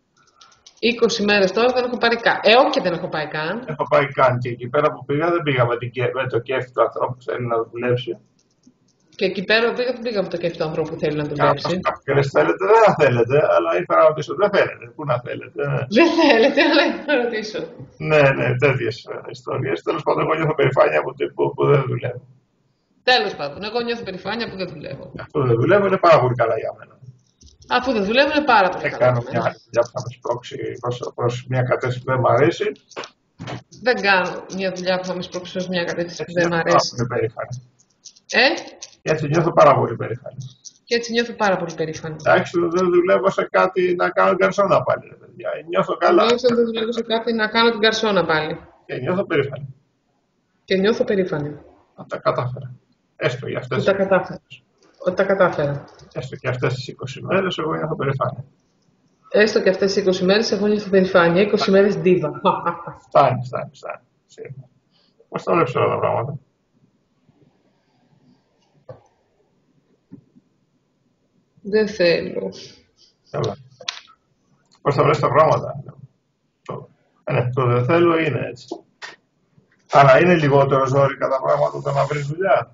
είκοσι μέρες τώρα δεν έχω πάρει καν. Ε, όχι και δεν έχω πάει καν. Έχω πάει καν και εκεί πέρα που πήγα δεν πήγα με, την, με το κέφι του ανθρώπου που θέλει να δουλέψει. Και εκεί πέρα πήγα, δεν πήγα με το κέφι του ανθρώπου που θέλει να δουλέψει. Κάποιες θέλετε, δεν θα θέλετε, αλλά ήθελα να ρωτήσω, δεν θέλετε. Πού να θέλετε. Ναι, Δεν θέλετε, αλλά ήθελα να ρωτήσω. ναι, ναι τέτοιες ιστορίες. Τέλος πάντων, εγώ νιώθω περηφάνεια που, που, που δεν δουλεύω. Τέλος πάντων, εγώ νιώθω περηφάνεια που δεν δουλεύω. Αυτό δεν δουλεύω είναι πάρα πολύ καλά για μένα. Αφού δεν δουλεύω είναι πάρα πολύ Δεν καλά. κάνω μια δουλειά που θα με σπρώξει προς μια κατεύθυνση που δεν μου αρέσει. Δεν κάνω μια δουλειά που θα με σπρώξει προς μια κατεύθυνση που δεν μου αρέσει. Είμαι περήφανη. Ε? Και έτσι νιώθω πάρα πολύ περήφανη. Και έτσι νιώθω πάρα πολύ περήφανη. Εντάξει, δεν δουλεύω σε κάτι να κάνω καρσόνα πάλι, ρε παιδιά. Νιώθω καλά. Τουλάχιστον δεν δουλεύω σε κάτι να κάνω την καρσόνα πάλι. Και νιώθω περήφανη. Και νιώθω περήφανη. Να τα κατάφερα. Έστω για αυτές. Ότι τα κατάφερα. Ότι τα κατάφερα. Έστω και αυτές τις είκοσι μέρες, εγώ νιώθω περηφάνεια. Έστω και αυτές τις είκοσι μέρες, εγώ νιώθω περηφάνεια. είκοσι μέρες ντίβα. Φτάνει, φτάνει, φτάνει. Πώς τα βλέπεις όλα τα πράγματα. Δεν θέλω. Καλά. Πώς θα βλέπεις τα πράγματα. Το, ε, ναι, το δεν θέλω είναι έτσι. Αλλά είναι λιγότερο ζόρικα τα πράγματα όταν να βρεις δουλειά.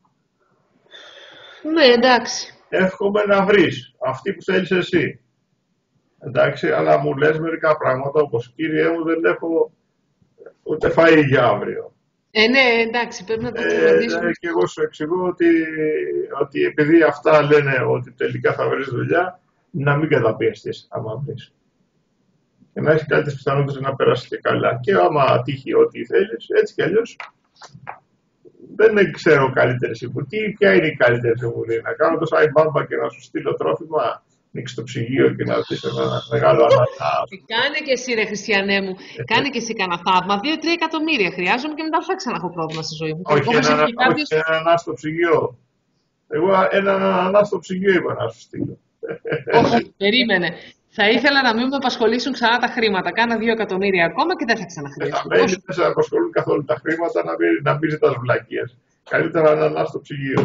Ναι, εντάξει. Εύχομαι να βρεις αυτή που θέλεις εσύ. Εντάξει, αλλά μου λες μερικά πράγματα όπως κύριε μου δεν έχω ούτε φαΐ για αύριο. Ε, ναι, εντάξει, πρέπει να το ε, κουβεντήσουμε. ναι, και εγώ σου εξηγώ ότι, ότι επειδή αυτά λένε ότι τελικά θα βρεις δουλειά, να μην καταπιεστείς άμα βρεις. Και να έχεις καλύτερες πιθανότητες να περάσεις και καλά. Και άμα τύχει ό,τι θέλεις, έτσι κι αλλιώς, δεν ξέρω καλύτερη συμβουλή. Τι, ποια είναι η καλύτερη συμβουλή, να κάνω το σάι μπάμπα και να σου στείλω τρόφιμα, ανοίξεις το ψυγείο και να δεις ένα μεγάλο ανανά. Κάνε και εσύ ρε Χριστιανέ μου, κάνε και εσύ κανένα θαύμα. Δύο-τρία εκατομμύρια χρειάζομαι και μετά θα ξαναχώ πρόβλημα στη ζωή μου. Όχι έναν κάποιος... ανανά στο ψυγείο. Εγώ έναν ανανά στο ψυγείο είπα να σου στείλω. Όχι, περίμενε. Θα ήθελα να μην με απασχολήσουν ξανά τα χρήματα. Κάνα δύο εκατομμύρια ακόμα και δεν θα ξαναχρειαστούν. Δεν θα σε απασχολούν καθόλου τα χρήματα να μην, να μην ζητάς βλακίες. Καλύτερα ανανά στο ψυγείο.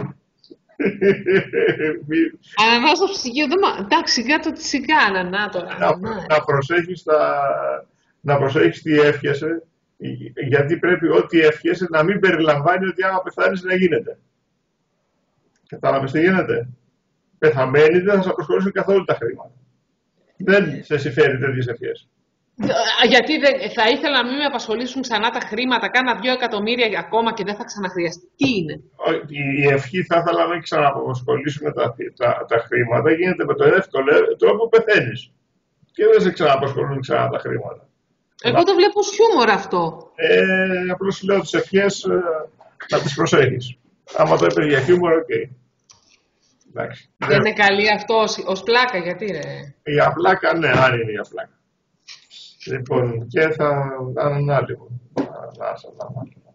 Ανανά στο ψυγείο, δεν μα... εντάξει, σιγά το σιγά ανανά τώρα. Να, να, προσέχεις τα... να προσέχεις τι εύχεσαι, γιατί πρέπει ό,τι εύχεσαι να μην περιλαμβάνει ότι άμα πεθάνεις να γίνεται. Κατάλαβες τι γίνεται. Πεθαμένοι δεν θα σε απασχολήσουν καθόλου τα χρήματα. Δεν σε συμφέρει τέτοιες ευχές. Γιατί δεν, θα ήθελα να μην με απασχολήσουν ξανά τα χρήματα, κάνα δύο εκατομμύρια ακόμα και δεν θα ξαναχρειαστεί. Τι είναι. Η ευχή θα ήθελα να μην ξαναπασχολήσουμε τα, τα, τα χρήματα, γίνεται με τον εύκολο τρόπο που πεθαίνεις. Και δεν σε ξαναπασχολούν ξανά τα χρήματα. Εγώ το βλέπω ως χιούμορ αυτό. Ε, απλώς λέω τις ευχές ε, να τις προσέχεις. Άμα το έπαιρνε για χιούμορ, οκ. Okay. Εντάξει. Δεν είναι καλή αυτό ως πλάκα, γιατί ρε. Για πλάκα, ναι, αν είναι για πλάκα. Λοιπόν, και θα ανανά λίγο. Ανανάσα, ανανά.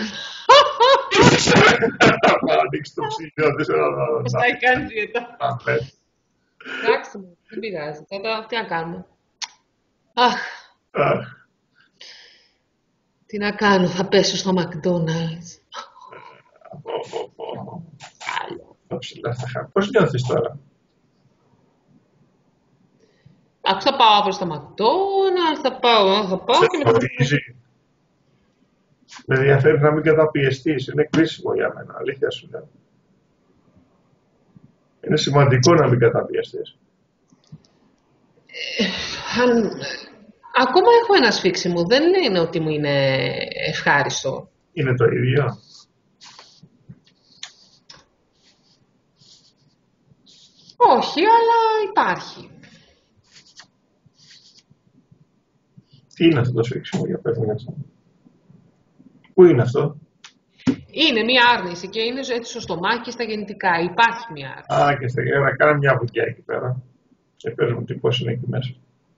Θα ανοίξει το ψυγείο της. Πώς θα κάνει διαιτά. Εντάξει, δεν πειράζει. Τώρα τι να κάνουμε. Αχ. Τι να κάνω, θα πέσω στο McDonald's. Πώς νιώθεις τώρα? Άκουσα, θα πάω αύριο στο McDonald's, θα πάω, θα πάω και μετά... Με ενδιαφέρει να μην καταπιεστείς, είναι κρίσιμο για μένα, αλήθεια σου λέω. Είναι σημαντικό να μην καταπιεστείς. Ε, αν... Ακόμα έχω ένα σφίξιμο, δεν είναι ότι μου είναι ευχάριστο. Είναι το ίδιο. Όχι, αλλά υπάρχει. Τι είναι αυτό το σφίξιμο, για πες μου αυτό. Πού είναι αυτό? Είναι μία άρνηση και είναι έτσι στο στομάχι και στα γεννητικά. Υπάρχει μία άρνηση. Α, και στα γεννητικά. Κάνε μια βουτιά εκεί πέρα. Και πες μου τι πώς είναι εκεί μέσα.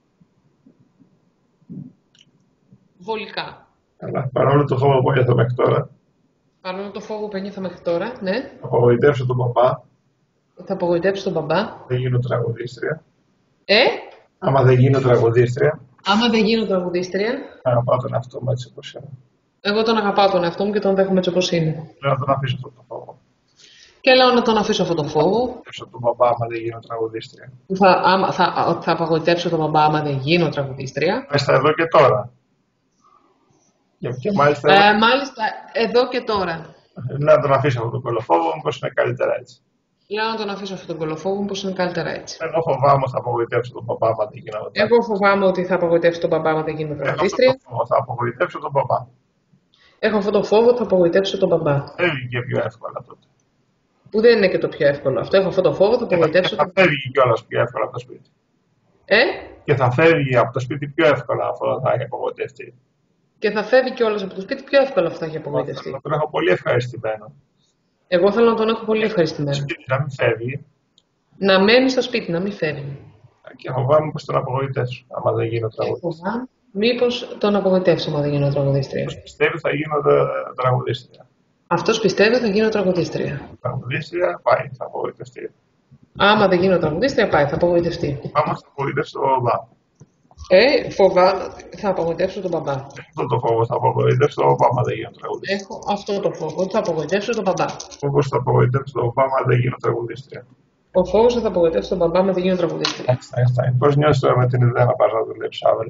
Βολικά. Αλλά παρόλο το φόβο που ένιωθα μέχρι τώρα. Παρόλο το φόβο που ένιωθα μέχρι τώρα, ναι. Θα απογοητεύσω τον παπά. Θα απογοητεύσω τον μπαμπά. Δεν γίνω τραγουδίστρια. Ε? Άμα δεν γίνω τραγουδίστρια. Άμα δεν γίνω τραγουδίστρια. Αγαπάω τον εαυτό μου έτσι όπως είναι. Εγώ τον αγαπάω τον εαυτό μου και τον δέχομαι έτσι όπως είναι. Λέω να τον αφήσω αυτό το φόβο. Και λέω να τον αφήσω αυτό το φόβο. Θα απογοητεύσω τον μπαμπά άμα δεν γίνω τραγουδίστρια. Θα, άμα, θα, θα απογοητεύσω τον μπαμπά άμα δεν γίνω τραγουδίστρια. Μάλιστα εδώ και τώρα. Και, και μάλιστα, ε, μάλιστα εδώ και τώρα. Να τον αφήσω αυτό το κολοφόβο, μήπως είναι καλύτερα έτσι. Λέω να τον αφήσω αυτόν τον κολοφόβο, πως είναι καλύτερα έτσι. Εγώ φοβάμαι ότι θα απογοητεύσω τον παπά άμα δεν γίνω τραγουδίστρια. Εγώ φοβάμαι ότι θα απογοητεύσω τον παπά άμα δεν γίνω τραγουδίστρια. Θα απογοητεύσω τον παπά. Έχω αυτό το φόβο ότι θα απογοητεύσω τον μπαμπά. Φεύγει και πιο εύκολα τότε. Που δεν είναι και το πιο εύκολο αυτό. Έχω αυτό το φόβο, θα απογοητεύσω τον μπαμπά. Θα φεύγει κιόλας πιο εύκολα από το σπίτι. Ε? Και θα φεύγει από το σπίτι πιο εύκολα αφού θα έχει απογοητευτεί. Και θα φεύγει κιόλας από το σπίτι πιο εύκολα αφού θα έχει απογοητευτεί. Θα τον έχω πολύ ευχαριστημένο. Εγώ θέλω να τον έχω πολύ ευχαριστημένο. Σπίτι, να μην φεύγει. Να μένει στο σπίτι, να μην φεύγει. Και φοβάμαι πως τον απογοητεύσω, άμα δεν γίνω τραγουδίστρια. Μήπως τον απογοητεύσω, άμα δεν γίνω τραγουδίστρια. Αυτός πιστεύει θα γίνω τραγουδίστρια. Αυτός πιστεύει θα γίνω τραγουδίστρια. Τραγουδίστρια πάει, θα απογοητευτεί. Άμα δεν γίνω τραγουδίστρια, πάει, θα απογοητευτεί. Άμα θα απογοητεύσω τον μπαμπά. Ε, φοβάμαι, θα απογοητεύσω τον μπαμπά. Αυτό το φόβο θα απογοητεύσω τον μπαμπά, άμα δεν γίνω τραγουδίστρια. Έχω αυτό το φόβο, ότι θα απογοητεύσω τον μπαμπά. Όπως θα απογοητεύσω τον μπαμπά, άμα δεν γίνω τραγουδίστρια. Ο φόβος θα απογοητεύσει τον μπαμπά με δεν γίνω τραγουδίστρια. Έτσι, έτσι. Πώς νιώθεις τώρα με την ιδέα να πας να δουλέψεις αύριο?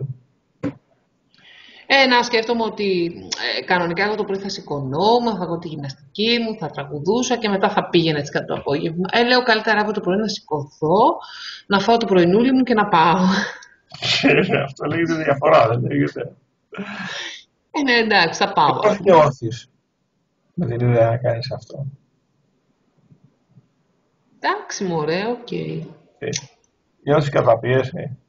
Ε, να σκέφτομαι ότι ε, κανονικά εγώ το πρωί θα σηκωνόμουν, θα έχω τη γυμναστική μου, θα τραγουδούσα και μετά θα πήγαινα έτσι κατά το απόγευμα. Ε, λέω καλύτερα από το πρωί να σηκωθώ, να φάω το πρωινούλι μου και να πάω. Αυτό λέγεται διαφορά, δεν λέγεται. Ε, ναι, εντάξει, θα πάω. Πώς νιώθεις με την ιδέα να κάνεις αυτό? Εντάξει, μωρέ, οκ. Okay. Ε, νιώθεις καταπίεση?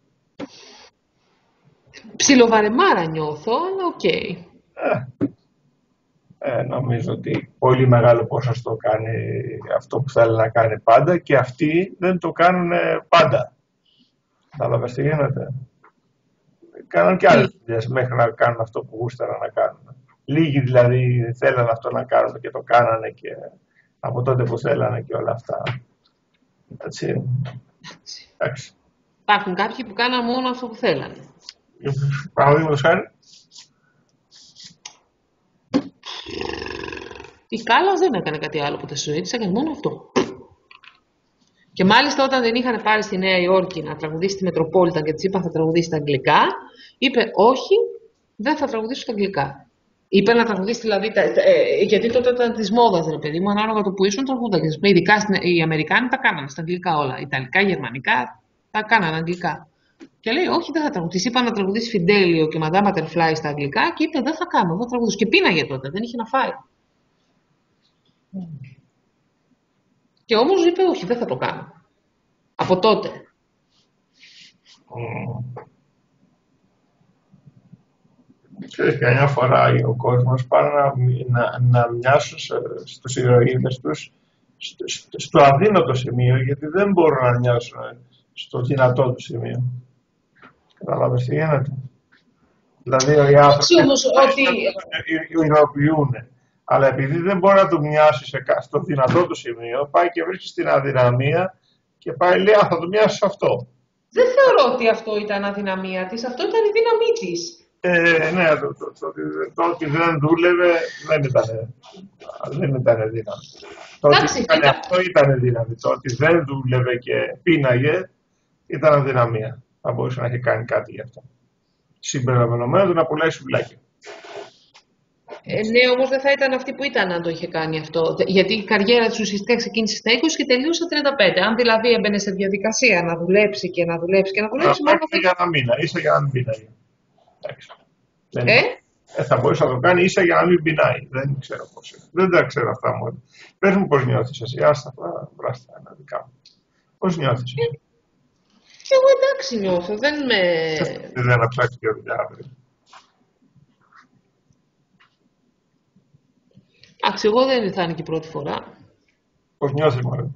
Ψιλοβαρεμάρα νιώθω, αλλά οκ. Okay. Ε, ε, νομίζω ότι πολύ μεγάλο ποσοστό κάνει αυτό που θέλει να κάνει πάντα και αυτοί δεν το κάνουν πάντα. Κατάλαβες τι γίνεται. Κάναν και άλλες δουλειές μέχρι να κάνουν αυτό που γούσταραν να κάνουν. Λίγοι δηλαδή θέλανε αυτό να κάνουν και το κάνανε και από τότε που θέλανε και όλα αυτά. Έτσι. Εντάξει. Υπάρχουν κάποιοι που κάναν μόνο αυτό που θέλανε. Παραδείγματος χάρη. Η Κάλλας δεν έκανε κάτι άλλο ποτέ στη ζωή της, έκανε μόνο αυτό. Και μάλιστα όταν δεν είχαν πάρει στη Νέα Υόρκη να τραγουδήσει τη Μετροπόλιταν και της είπαν θα τραγουδήσει τα αγγλικά, είπε όχι, δεν θα τραγουδήσω τα αγγλικά. Είπε να τραγουδήσει δηλαδή, τα, ε, γιατί τότε ήταν της μόδας ρε παιδί μου, ανάλογα το που ήσουν τραγουδάγες. Ειδικά στην, οι Αμερικάνοι τα κάνανε στα αγγλικά όλα. Ιταλικά, γερμανικά, τα κάνανε αγγλικά. Και λέει όχι, δεν θα τραγουδήσει. Είπα να τραγουδήσει Φιντέλιο και Madame Butterfly στα αγγλικά και είπε δεν θα κάνω, δεν θα τραγουδήσω. Και πίναγε τότε, δεν είχε να φάει. Mm. Και όμως είπε όχι, δεν θα το κάνω. Από τότε. Mm. Ξέρεις, καμιά φορά ο κόσμος πάνε να, να, να μοιάσουν στους ηρωίδες τους στο, στο, στο αδύνατο σημείο, γιατί δεν μπορούν να μοιάσουν στο δυνατό του σημείο. Καταλάβες τι γίνεται. Δηλαδή οι άνθρωποι ότι... ηρωοποιούν. Αλλά επειδή δεν μπορεί να του μοιάσει στο δυνατό του σημείο, πάει και βρίσκει στην αδυναμία και πάει λέει, θα του μοιάσει αυτό. Δεν θεωρώ ότι αυτό ήταν αδυναμία της, αυτό ήταν η δύναμή της. Ε, ναι, το, το, το, το ότι δεν δούλευε δεν ήταν, δεν ήταν δύναμη. Το ότι ήταν αυτό ήταν δύναμη. Το ότι δεν δούλευε και πίναγε ήταν αδυναμία. Θα μπορούσε να έχει κάνει κάτι γι' αυτό. Συμπεριλαμβανομένου του να πουλάει σουβλάκια. Ε, ναι, όμως δεν θα ήταν αυτή που ήταν αν το είχε κάνει αυτό. Γιατί η καριέρα της ουσιαστικά ξεκίνησε στα είκοσι και τελείωσε στα τριάντα πέντε. Αν δηλαδή έμπαινε σε διαδικασία να δουλέψει και να δουλέψει και να δουλέψει. Να πάει για να μήνα, ίσα για να μην πεινάει. Ε? ε? Θα μπορούσε να το κάνει ίσα για να μην πεινάει. Δεν ξέρω πώς είναι. Δεν τα ξέρω αυτά μόνο. Πες μου πώς νιώθεις εσύ. Άστα αυτά, βράστα ένα δικά μου. Πώς νιώθεις εσύ. Ε, εγώ εντάξει νιώθω. Δεν με... Δεν θα ψάξει και δουλειά αύριο. Εντάξει, εγώ δεν θα είναι και η πρώτη φορά. Πώς νιώθεις μάλλον.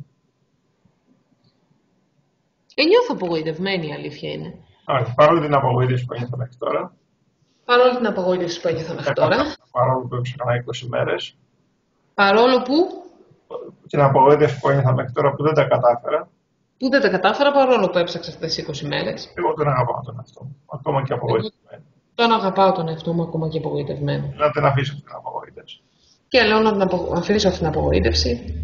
Ε, νιώθω απογοητευμένη, η αλήθεια είναι. Όχι, παρόλο την απογοήτευση που ένιωθα μέχρι τώρα. Παρόλο την απογοήτευση που ένιωθα μέχρι τώρα. Παρόλο που έψαχνα είκοσι μέρες. Παρόλο που. Την απογοήτευση που ένιωθα μέχρι τώρα που δεν τα κατάφερα. Που δεν τα κατάφερα παρόλο που έψαξα αυτές τις είκοσι μέρες. Εγώ τον αγαπάω τον εαυτό μου. Ακόμα και απογοητευμένο. Τον αγαπάω τον εαυτό μου, ακόμα και απογοητευμένο. Να την αφήσω αυτή την απογοήτευση. Και λέω να την απο... αφήσω αυτή την απογοήτευση.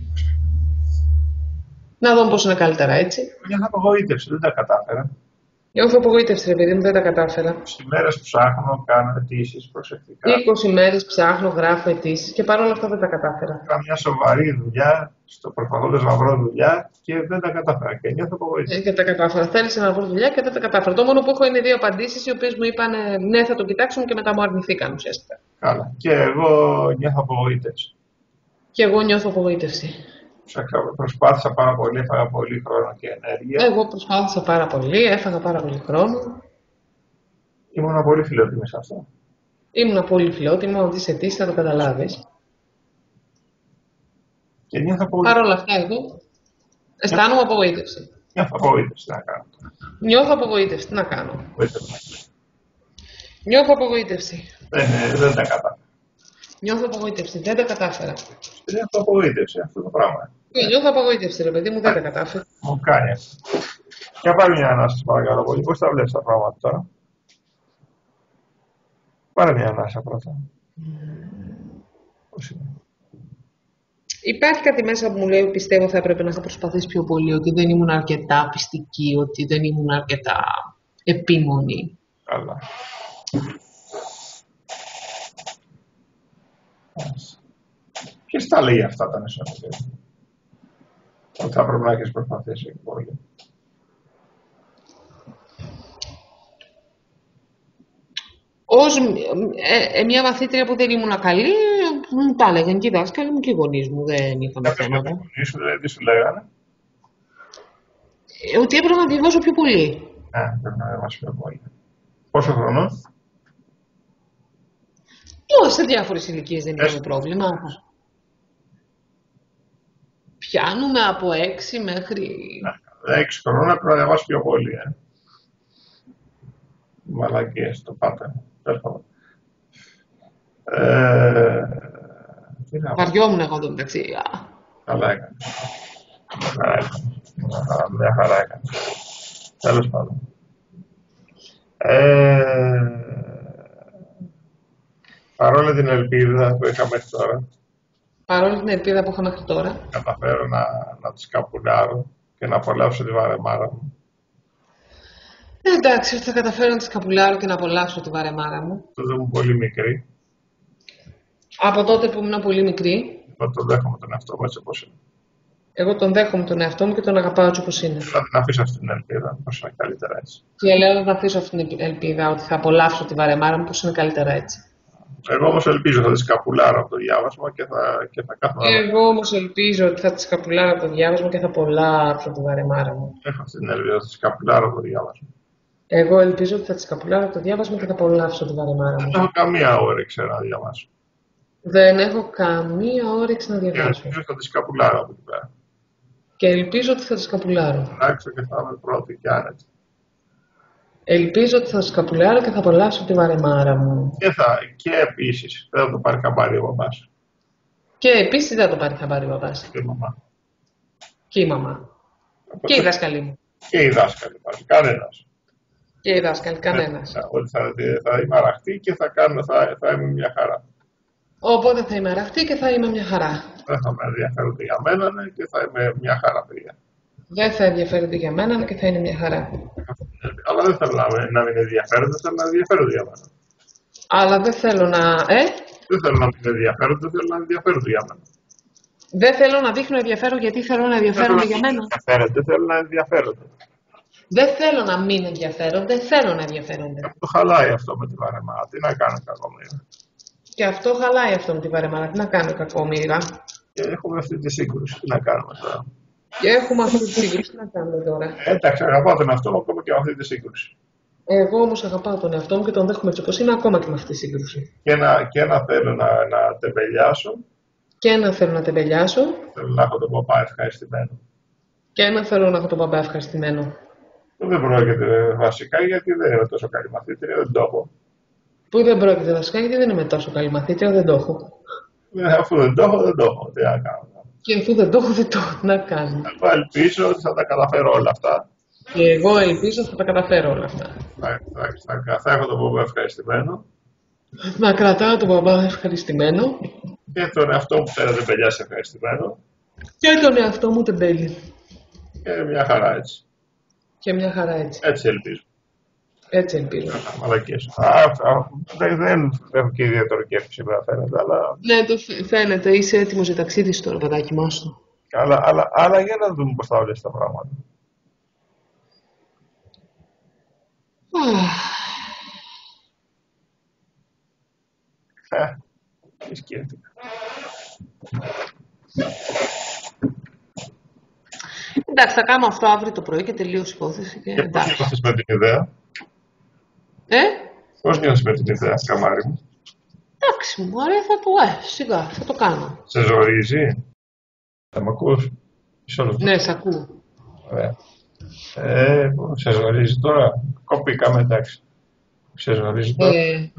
Να δω πώς είναι καλύτερα έτσι. Μια απογοήτευση, δεν τα κατάφερα. Νιώθω απογοήτευση, ρε παιδί μου, δεν τα κατάφερα. είκοσι μέρες ψάχνω, κάνω αιτήσεις προσεκτικά. είκοσι μέρες ψάχνω, γράφω αιτήσεις και παρόλα αυτά δεν τα κατάφερα. Έκανα μια σοβαρή δουλειά, στο προσπαθώντας να βρω δουλειά και δεν τα κατάφερα. Και νιώθω απογοήτευση. Δεν τα κατάφερα. Θέλησα να βρω δουλειά και δεν τα κατάφερα. Το μόνο που έχω είναι δύο απαντήσεις οι οποίες μου είπαν ναι, θα το κοιτάξουμε και μετά μου αρνηθήκαν ουσιαστικά. Καλά. Και εγώ νιώθω απογοήτευση. Και εγώ νιώθω απογοήτευση. Προσπάθησα πάρα πολύ, έφαγα πολύ χρόνο και ενέργεια. Εγώ προσπάθησα πάρα πολύ, έφαγα πάρα πολύ χρόνο. Ήμουν πολύ φιλότιμη σε αυτό. Ήμουν πολύ φιλότιμη, ότι είσαι αιτήσεις θα το καταλάβεις. Και νιώθω απογοήτευση. Παρ' όλα αυτά, εγώ αισθάνομαι απογοήτευση. Νιώθω απογοήτευση, τι να κάνω. Νιώθω απογοήτευση, τι να κάνω. Νιώθω απογοήτευση. Δεν, δεν τα κατάφερα. Νιώθω απογοήτευση, δεν τα κατάφερα. Νιώθω απογοήτευση αυτό το πράγμα. Και νιώθω απογοήτευση, ρε παιδί μου, δεν τα κατάφερα. Μου κάνει αυτό. Για πάρε μια ανάσα, παρακαλώ πολύ. Πώς τα βλέπεις τα πράγματα τώρα. Πάρε μια ανάσα πρώτα. Mm. Πώς είναι. Υπάρχει κάτι μέσα που μου λέει ότι πιστεύω θα έπρεπε να είχα προσπαθήσει πιο πολύ, ότι δεν ήμουν αρκετά πιστική, ότι δεν ήμουν αρκετά επίμονη. Καλά. Ποιος τα λέει αυτά τα νεσονομικά. Ότι θα πρέπει να έχεις προσπαθήσει πολύ. Ως ε, ε, μια μαθήτρια που δεν ήμουν καλή, μου τα έλεγαν και οι δάσκαλοι μου και οι γονείς μου, δεν είχαμε θέματα. Οι γονείς σου δηλαδή τι σου λέγανε. Ε, ότι έπρεπε να διαβάσω πιο πολύ. Ναι, πρέπει να διαβάσω πιο πολύ. Πόσο χρόνο. Ω, σε διάφορες ηλικίες δεν είχαμε πρόβλημα. Πιάνουμε από έξι μέχρι... Ναι, έξι χρόνια πρέπει να διαβάσω πιο πολύ. Ε. Μαλακίες, το πάτε. Ε, Βαριόμουν εγώ το μεταξύ. Καλά έκανε. Μια χαρά έκανε. Τέλος πάντων. Ε, παρόλη την ελπίδα που είχα μέχρι τώρα, Παρόλη την ελπίδα που είχα μέχρι τώρα, καταφέρω να, να τη σκαπουλάρω και να απολαύσω τη βαρεμάρα μου. Ε, εντάξει, θα καταφέρω να τη σκαπουλάρω και να απολαύσω τη βαρεμάρα μου. Τότε ήμουν πολύ μικρή. Από τότε που ήμουν πολύ μικρή, Εγώ τον δέχομαι τον εαυτό μου έτσι όπως είναι. εγώ τον δέχομαι τον εαυτό μου και τον αγαπάω έτσι όπως είναι. Θα την αφήσω αυτή την ελπίδα, πως είναι καλύτερα έτσι. Και λέω να την αφήσω αυτή την ελπίδα ότι θα απολαύσω τη βαρεμάρα μου, πως είναι καλύτερα έτσι. Εγώ όμως ελπίζω θα τη σκαπουλάρω από το διάβασμα και θα, και θα κάθομαι. Εγώ όμως ελπίζω ότι θα τη σκαπουλάρω από το διάβασμα και θα απολαύσω τη βαρεμάρα μου. Έχω αυτή την ελπίδα, θα τη σκαπουλάρω από το διάβασμα. Εγώ ελπίζω ότι θα τη σκαπουλάρω από το διάβασμα και θα απολαύσω τη βαρεμάρα μου. Δεν έχω καμία όρεξη να διαβάσω. Δεν έχω καμία όρεξη να Και διαβάσω. ελπίζω θα τη σκαπουλάρω από εκεί πέρα. Και ελπίζω ότι θα τη σκαπουλάρω. Άξω και θα είμαι πρώτη και άνετη. Ελπίζω ότι θα τη σκαπουλάρω και θα απολαύσω τη βαρεμάρα μου. Και, θα, και επίσης δεν θα το πάρει χαμπάρι ο μπαμπάς. Και επίσης δεν θα το πάρει χαμπάρι ο μπαμπάς. Και η μαμά. Και η μαμά. Και η δάσκαλη μου. Και οι δάσκαλοι πάλι. Κανένας. Και η δάσκαλη, κανένας. Ε, ότι θα, θα είμαι αραχτή και θα, κάνω, θα, θα είμαι μια χαρά. Οπότε θα είμαι αραχτή και θα είμαι μια χαρά. Δεν θα με ενδιαφέρονται για μένα ναι, και θα είμαι μια χαρά, παιδιά. Δεν θα ενδιαφέρονται για μένα ναι, και θα είναι μια χαρά. Αλλά δεν θέλω να, να μην ενδιαφέρονται, θέλω να ενδιαφέρονται για μένα. Αλλά δεν θέλω να. Ε? Δεν θέλω να μην ενδιαφέρονται, θέλω να ενδιαφέρονται για μένα. Δεν θέλω να δείχνω ενδιαφέρον γιατί θέλω να ενδιαφέρονται για μένα. Δεν θέλω να ενδιαφέρονται. Δεν θέλω να μην ενδιαφέρονται, θέλω να ενδιαφέρονται. Αυτό χαλάει αυτό με τη βαρεμάρα. Τι να κάνω κακομοίρα. Και αυτό χαλάει αυτό με τη βαρεμάρα. Τι να κάνω κακομοίρα. Και έχουμε αυτή τη σύγκρουση. Τι να κάνουμε τώρα. Και έχουμε αυτή τη σύγκρουση. Τι να κάνουμε τώρα. Εντάξει, αγαπάω τον εαυτό μου ακόμα και με αυτή τη σύγκρουση. Εγώ όμως αγαπάω τον εαυτό μου και τον δέχομαι έτσι όπως είναι ακόμα και με αυτή τη σύγκρουση. Και να, και να θέλω να, να τεμπελιάσω. Και να θέλω να τεμπελιάσω. Θέλω να έχω τον παπά ευχαριστημένο. Και να θέλω να έχω τον παπά ευχαριστημένο. Δεν πρόκειται βασικά γιατί δεν είμαι τόσο καλή μαθήτρια, δεν το έχω. Που δεν πρόκειται βασικά γιατί δεν είμαι τόσο καλή μαθήτρια, δεν το έχω. Ε, αφού δεν το έχω, δεν το έχω. Τι να κάνω. Και αφού δεν το έχω, δεν το έχω. Τι να κάνω. Εγώ ελπίζω ότι θα τα καταφέρω όλα αυτά. Και εγώ ελπίζω ότι θα τα καταφέρω όλα αυτά. Θα, θα, θα, θα έχω τον παπά ευχαριστημένο. Να κρατάω τον παπά ευχαριστημένο. Και τον εαυτό μου θέλω να τεμπελιάσει ευχαριστημένο. Και τον εαυτό μου τεμπέλη. Και μια χαρά έτσι. Και μια χαρά έτσι. Έτσι ελπίζω. Έτσι ελπίζω. Μαλακίες. Δεν, δεν έχω και ιδιαίτερο κέφι σήμερα φαίνεται, αλλά... Ναι, το φαίνεται. Είσαι έτοιμος για ταξίδι τώρα, παιδάκι μου, άστο. Αλλά, αλλά, αλλά για να δούμε πώς θα όλες τα πράγματα. Ε, τι σκέφτηκα. Εντάξει, θα κάνω αυτό αύριο το πρωί και τελείωσε η υπόθεση. Και, και πώς νιώθεις με την ιδέα. Ε? Πώς νιώθεις με την ιδέα, καμάρι μου. Εντάξει, μου αρέσει, θα το, ε, σιγά, θα το κάνω. Σε ζορίζει. Θα μ' ακούς. Ναι, σε ακούω. Ωραία. Ε, σε ζορίζει τώρα. Κοπήκαμε, εντάξει. Σε ζορίζει τώρα. Ε,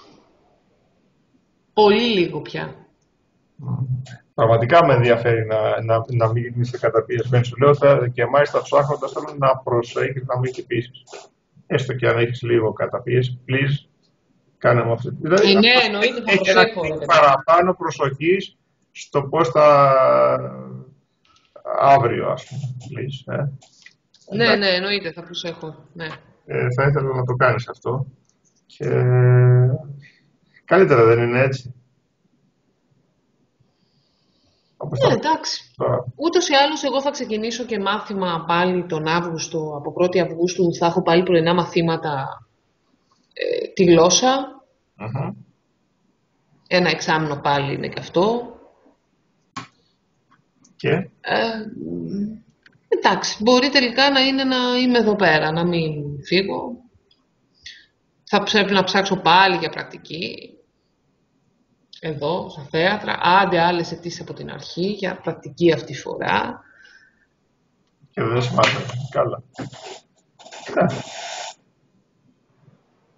πολύ λίγο πια. Πραγματικά με ενδιαφέρει να, να, να μην είσαι καταπίεσμένος. Σου λέω θα, και μάλιστα ψάχνοντας θέλω να προσέχεις να μην χτυπήσεις. Έστω και αν έχεις λίγο καταπίεση, please, κάνε με αυτό. Δηλαδή, ε, ναι, εννοείται θα προσέχω. Έχει παραπάνω προσοχής στο πώς θα αύριο, ας πούμε, please. Ε. Ναι, ναι, εννοείται θα προσέχω. Ναι. Ε, θα ήθελα να το κάνεις αυτό. Και... καλύτερα δεν είναι έτσι. Ναι, εντάξει. Ούτως ή άλλως εγώ θα ξεκινήσω και μάθημα πάλι τον Αύγουστο, από πρώτη Αυγούστου θα έχω πάλι πρωινά μαθήματα ε, τη γλώσσα. Uh-huh. Ένα εξάμηνο πάλι είναι και αυτό. Και? Ε, εντάξει, μπορεί τελικά να είναι να είμαι εδώ πέρα, να μην φύγω. Θα πρέπει να ψάξω πάλι για πρακτική. Εδώ, στα θέατρα, άντε άλλες αιτήσεις από την αρχή, για πρακτική αυτή τη φορά. Και δεν σημαίνει. Καλά.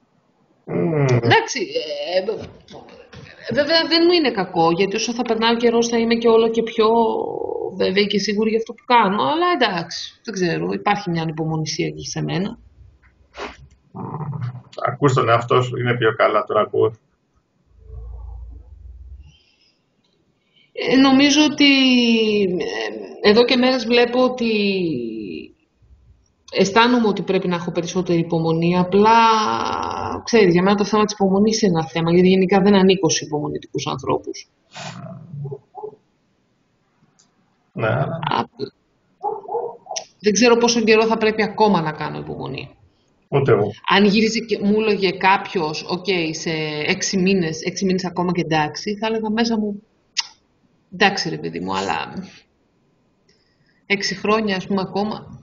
Mm. Εντάξει, ε, βέβαια δεν μου είναι κακό, γιατί όσο θα περνάει ο καιρός θα είμαι και όλο και πιο βέβαιη και σίγουρη για αυτό που κάνω, αλλά εντάξει, δεν ξέρω, υπάρχει μια ανυπομονησία εκεί σε μένα. Ακούς τον εαυτό σου, είναι πιο καλά τώρα ακούς. Ε, νομίζω ότι ε, εδώ και μέρες βλέπω ότι αισθάνομαι ότι πρέπει να έχω περισσότερη υπομονή, απλά ξέρεις, για μένα το θέμα της υπομονής είναι ένα θέμα, γιατί γενικά δεν ανήκω σε υπομονητικούς ανθρώπους. Ναι. Α, δεν ξέρω πόσο καιρό θα πρέπει ακόμα να κάνω υπομονή. Ούτε εγώ. Αν γύριζε και μου έλεγε κάποιος, οκ, okay, σε έξι μήνες, έξι μήνες ακόμα και εντάξει, θα έλεγα μέσα μου, εντάξει ρε παιδί μου, αλλά έξι χρόνια ας πούμε ακόμα.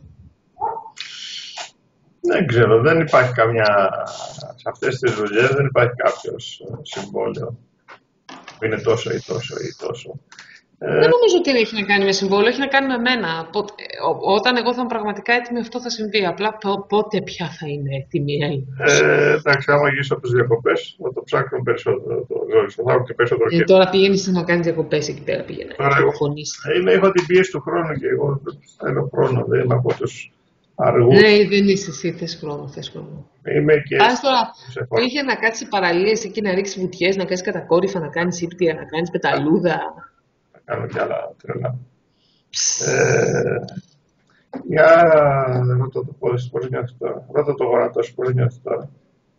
Δεν ξέρω, δεν υπάρχει καμιά, σε αυτές τις δουλειές δεν υπάρχει κάποιος συμβόλαιο που είναι τόσο ή τόσο ή τόσο. Δεν νομίζω ότι έχει να κάνει με συμβόλαιο, έχει να κάνει με μένα. Πότε, ό, όταν εγώ θα είμαι πραγματικά έτοιμη, αυτό θα συμβεί. Απλά πότε πια θα είναι έτοιμη η Έλληνας. Ε, εντάξει, άμα γυρίσω από τις διακοπές, θα το ψάχνω περισσότερο. Το ζόρι, θα έχω και περισσότερο ε, τώρα πηγαίνεις να κάνεις διακοπές εκεί πέρα, πήγαινε. Τώρα εγώ, είμαι, έχω την πίεση του χρόνου και εγώ θέλω χρόνο, δεν είμαι από τους αργούς. Ναι, δεν είσαι εσύ, θες χρόνο, θες χρόνο. Είμαι και... Πας τώρα, είχε να κάτσεις παραλίες εκεί, να ρίξεις βουτιές, να κάνεις κατακόρυφα, να κάνεις ύπτια, να κάνεις πεταλούδα. Κάνω κι άλλα τρελά. Ε, για ρώτα το πόδι σου, πώς νιώθεις τώρα. Ρώτα το γόνατο σου, πώς νιώθεις τώρα.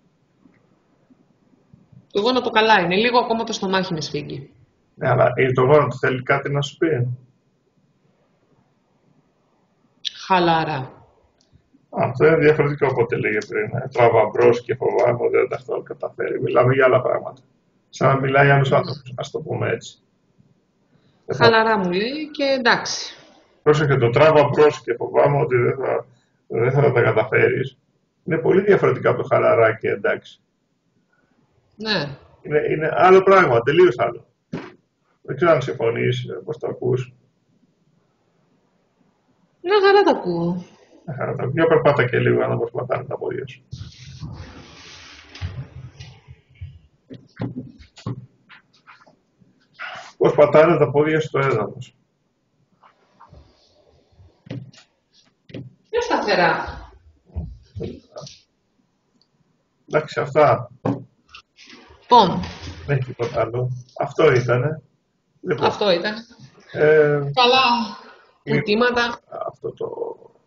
Το γόνατο καλά είναι. Λίγο ακόμα το στομάχι με σφίγγει. Ναι, αλλά το γόνατο θέλει κάτι να σου πει. Χαλαρά. Αυτό είναι διαφορετικό από ό,τι λέγε πριν. Τράβα μπρος και φοβάμαι ότι δεν τα αυτό καταφέρει. Μιλάμε για άλλα πράγματα. Σαν να μιλάει για άλλους άνθρωπους, ας το πούμε έτσι. Χαλαρά μου λέει και εντάξει. Πρόσεχε, το τράβα μπρος και φοβάμαι ότι δεν θα, δεν θα τα καταφέρεις. Είναι πολύ διαφορετικά από το χαλαρά και εντάξει. Ναι. Είναι, είναι άλλο πράγμα, τελείως άλλο. Δεν ξέρω αν συμφωνείς, πώς το ακούς. Μια χαρά τα ακούω. Μια χαρά τα ακούω. Για περπάτα και λίγο να πώς πατάνε τα πόδια σου. Πώς πατάνε τα πόδια στο έδαφος. Πιο σταθερά. Εντάξει, αυτά. Λοιπόν. Δεν έχει τίποτα άλλο. Αυτό ήτανε. Λοιπόν. Αυτό ήταν. Ε, Καλά. Κουτήματα. Αυτό το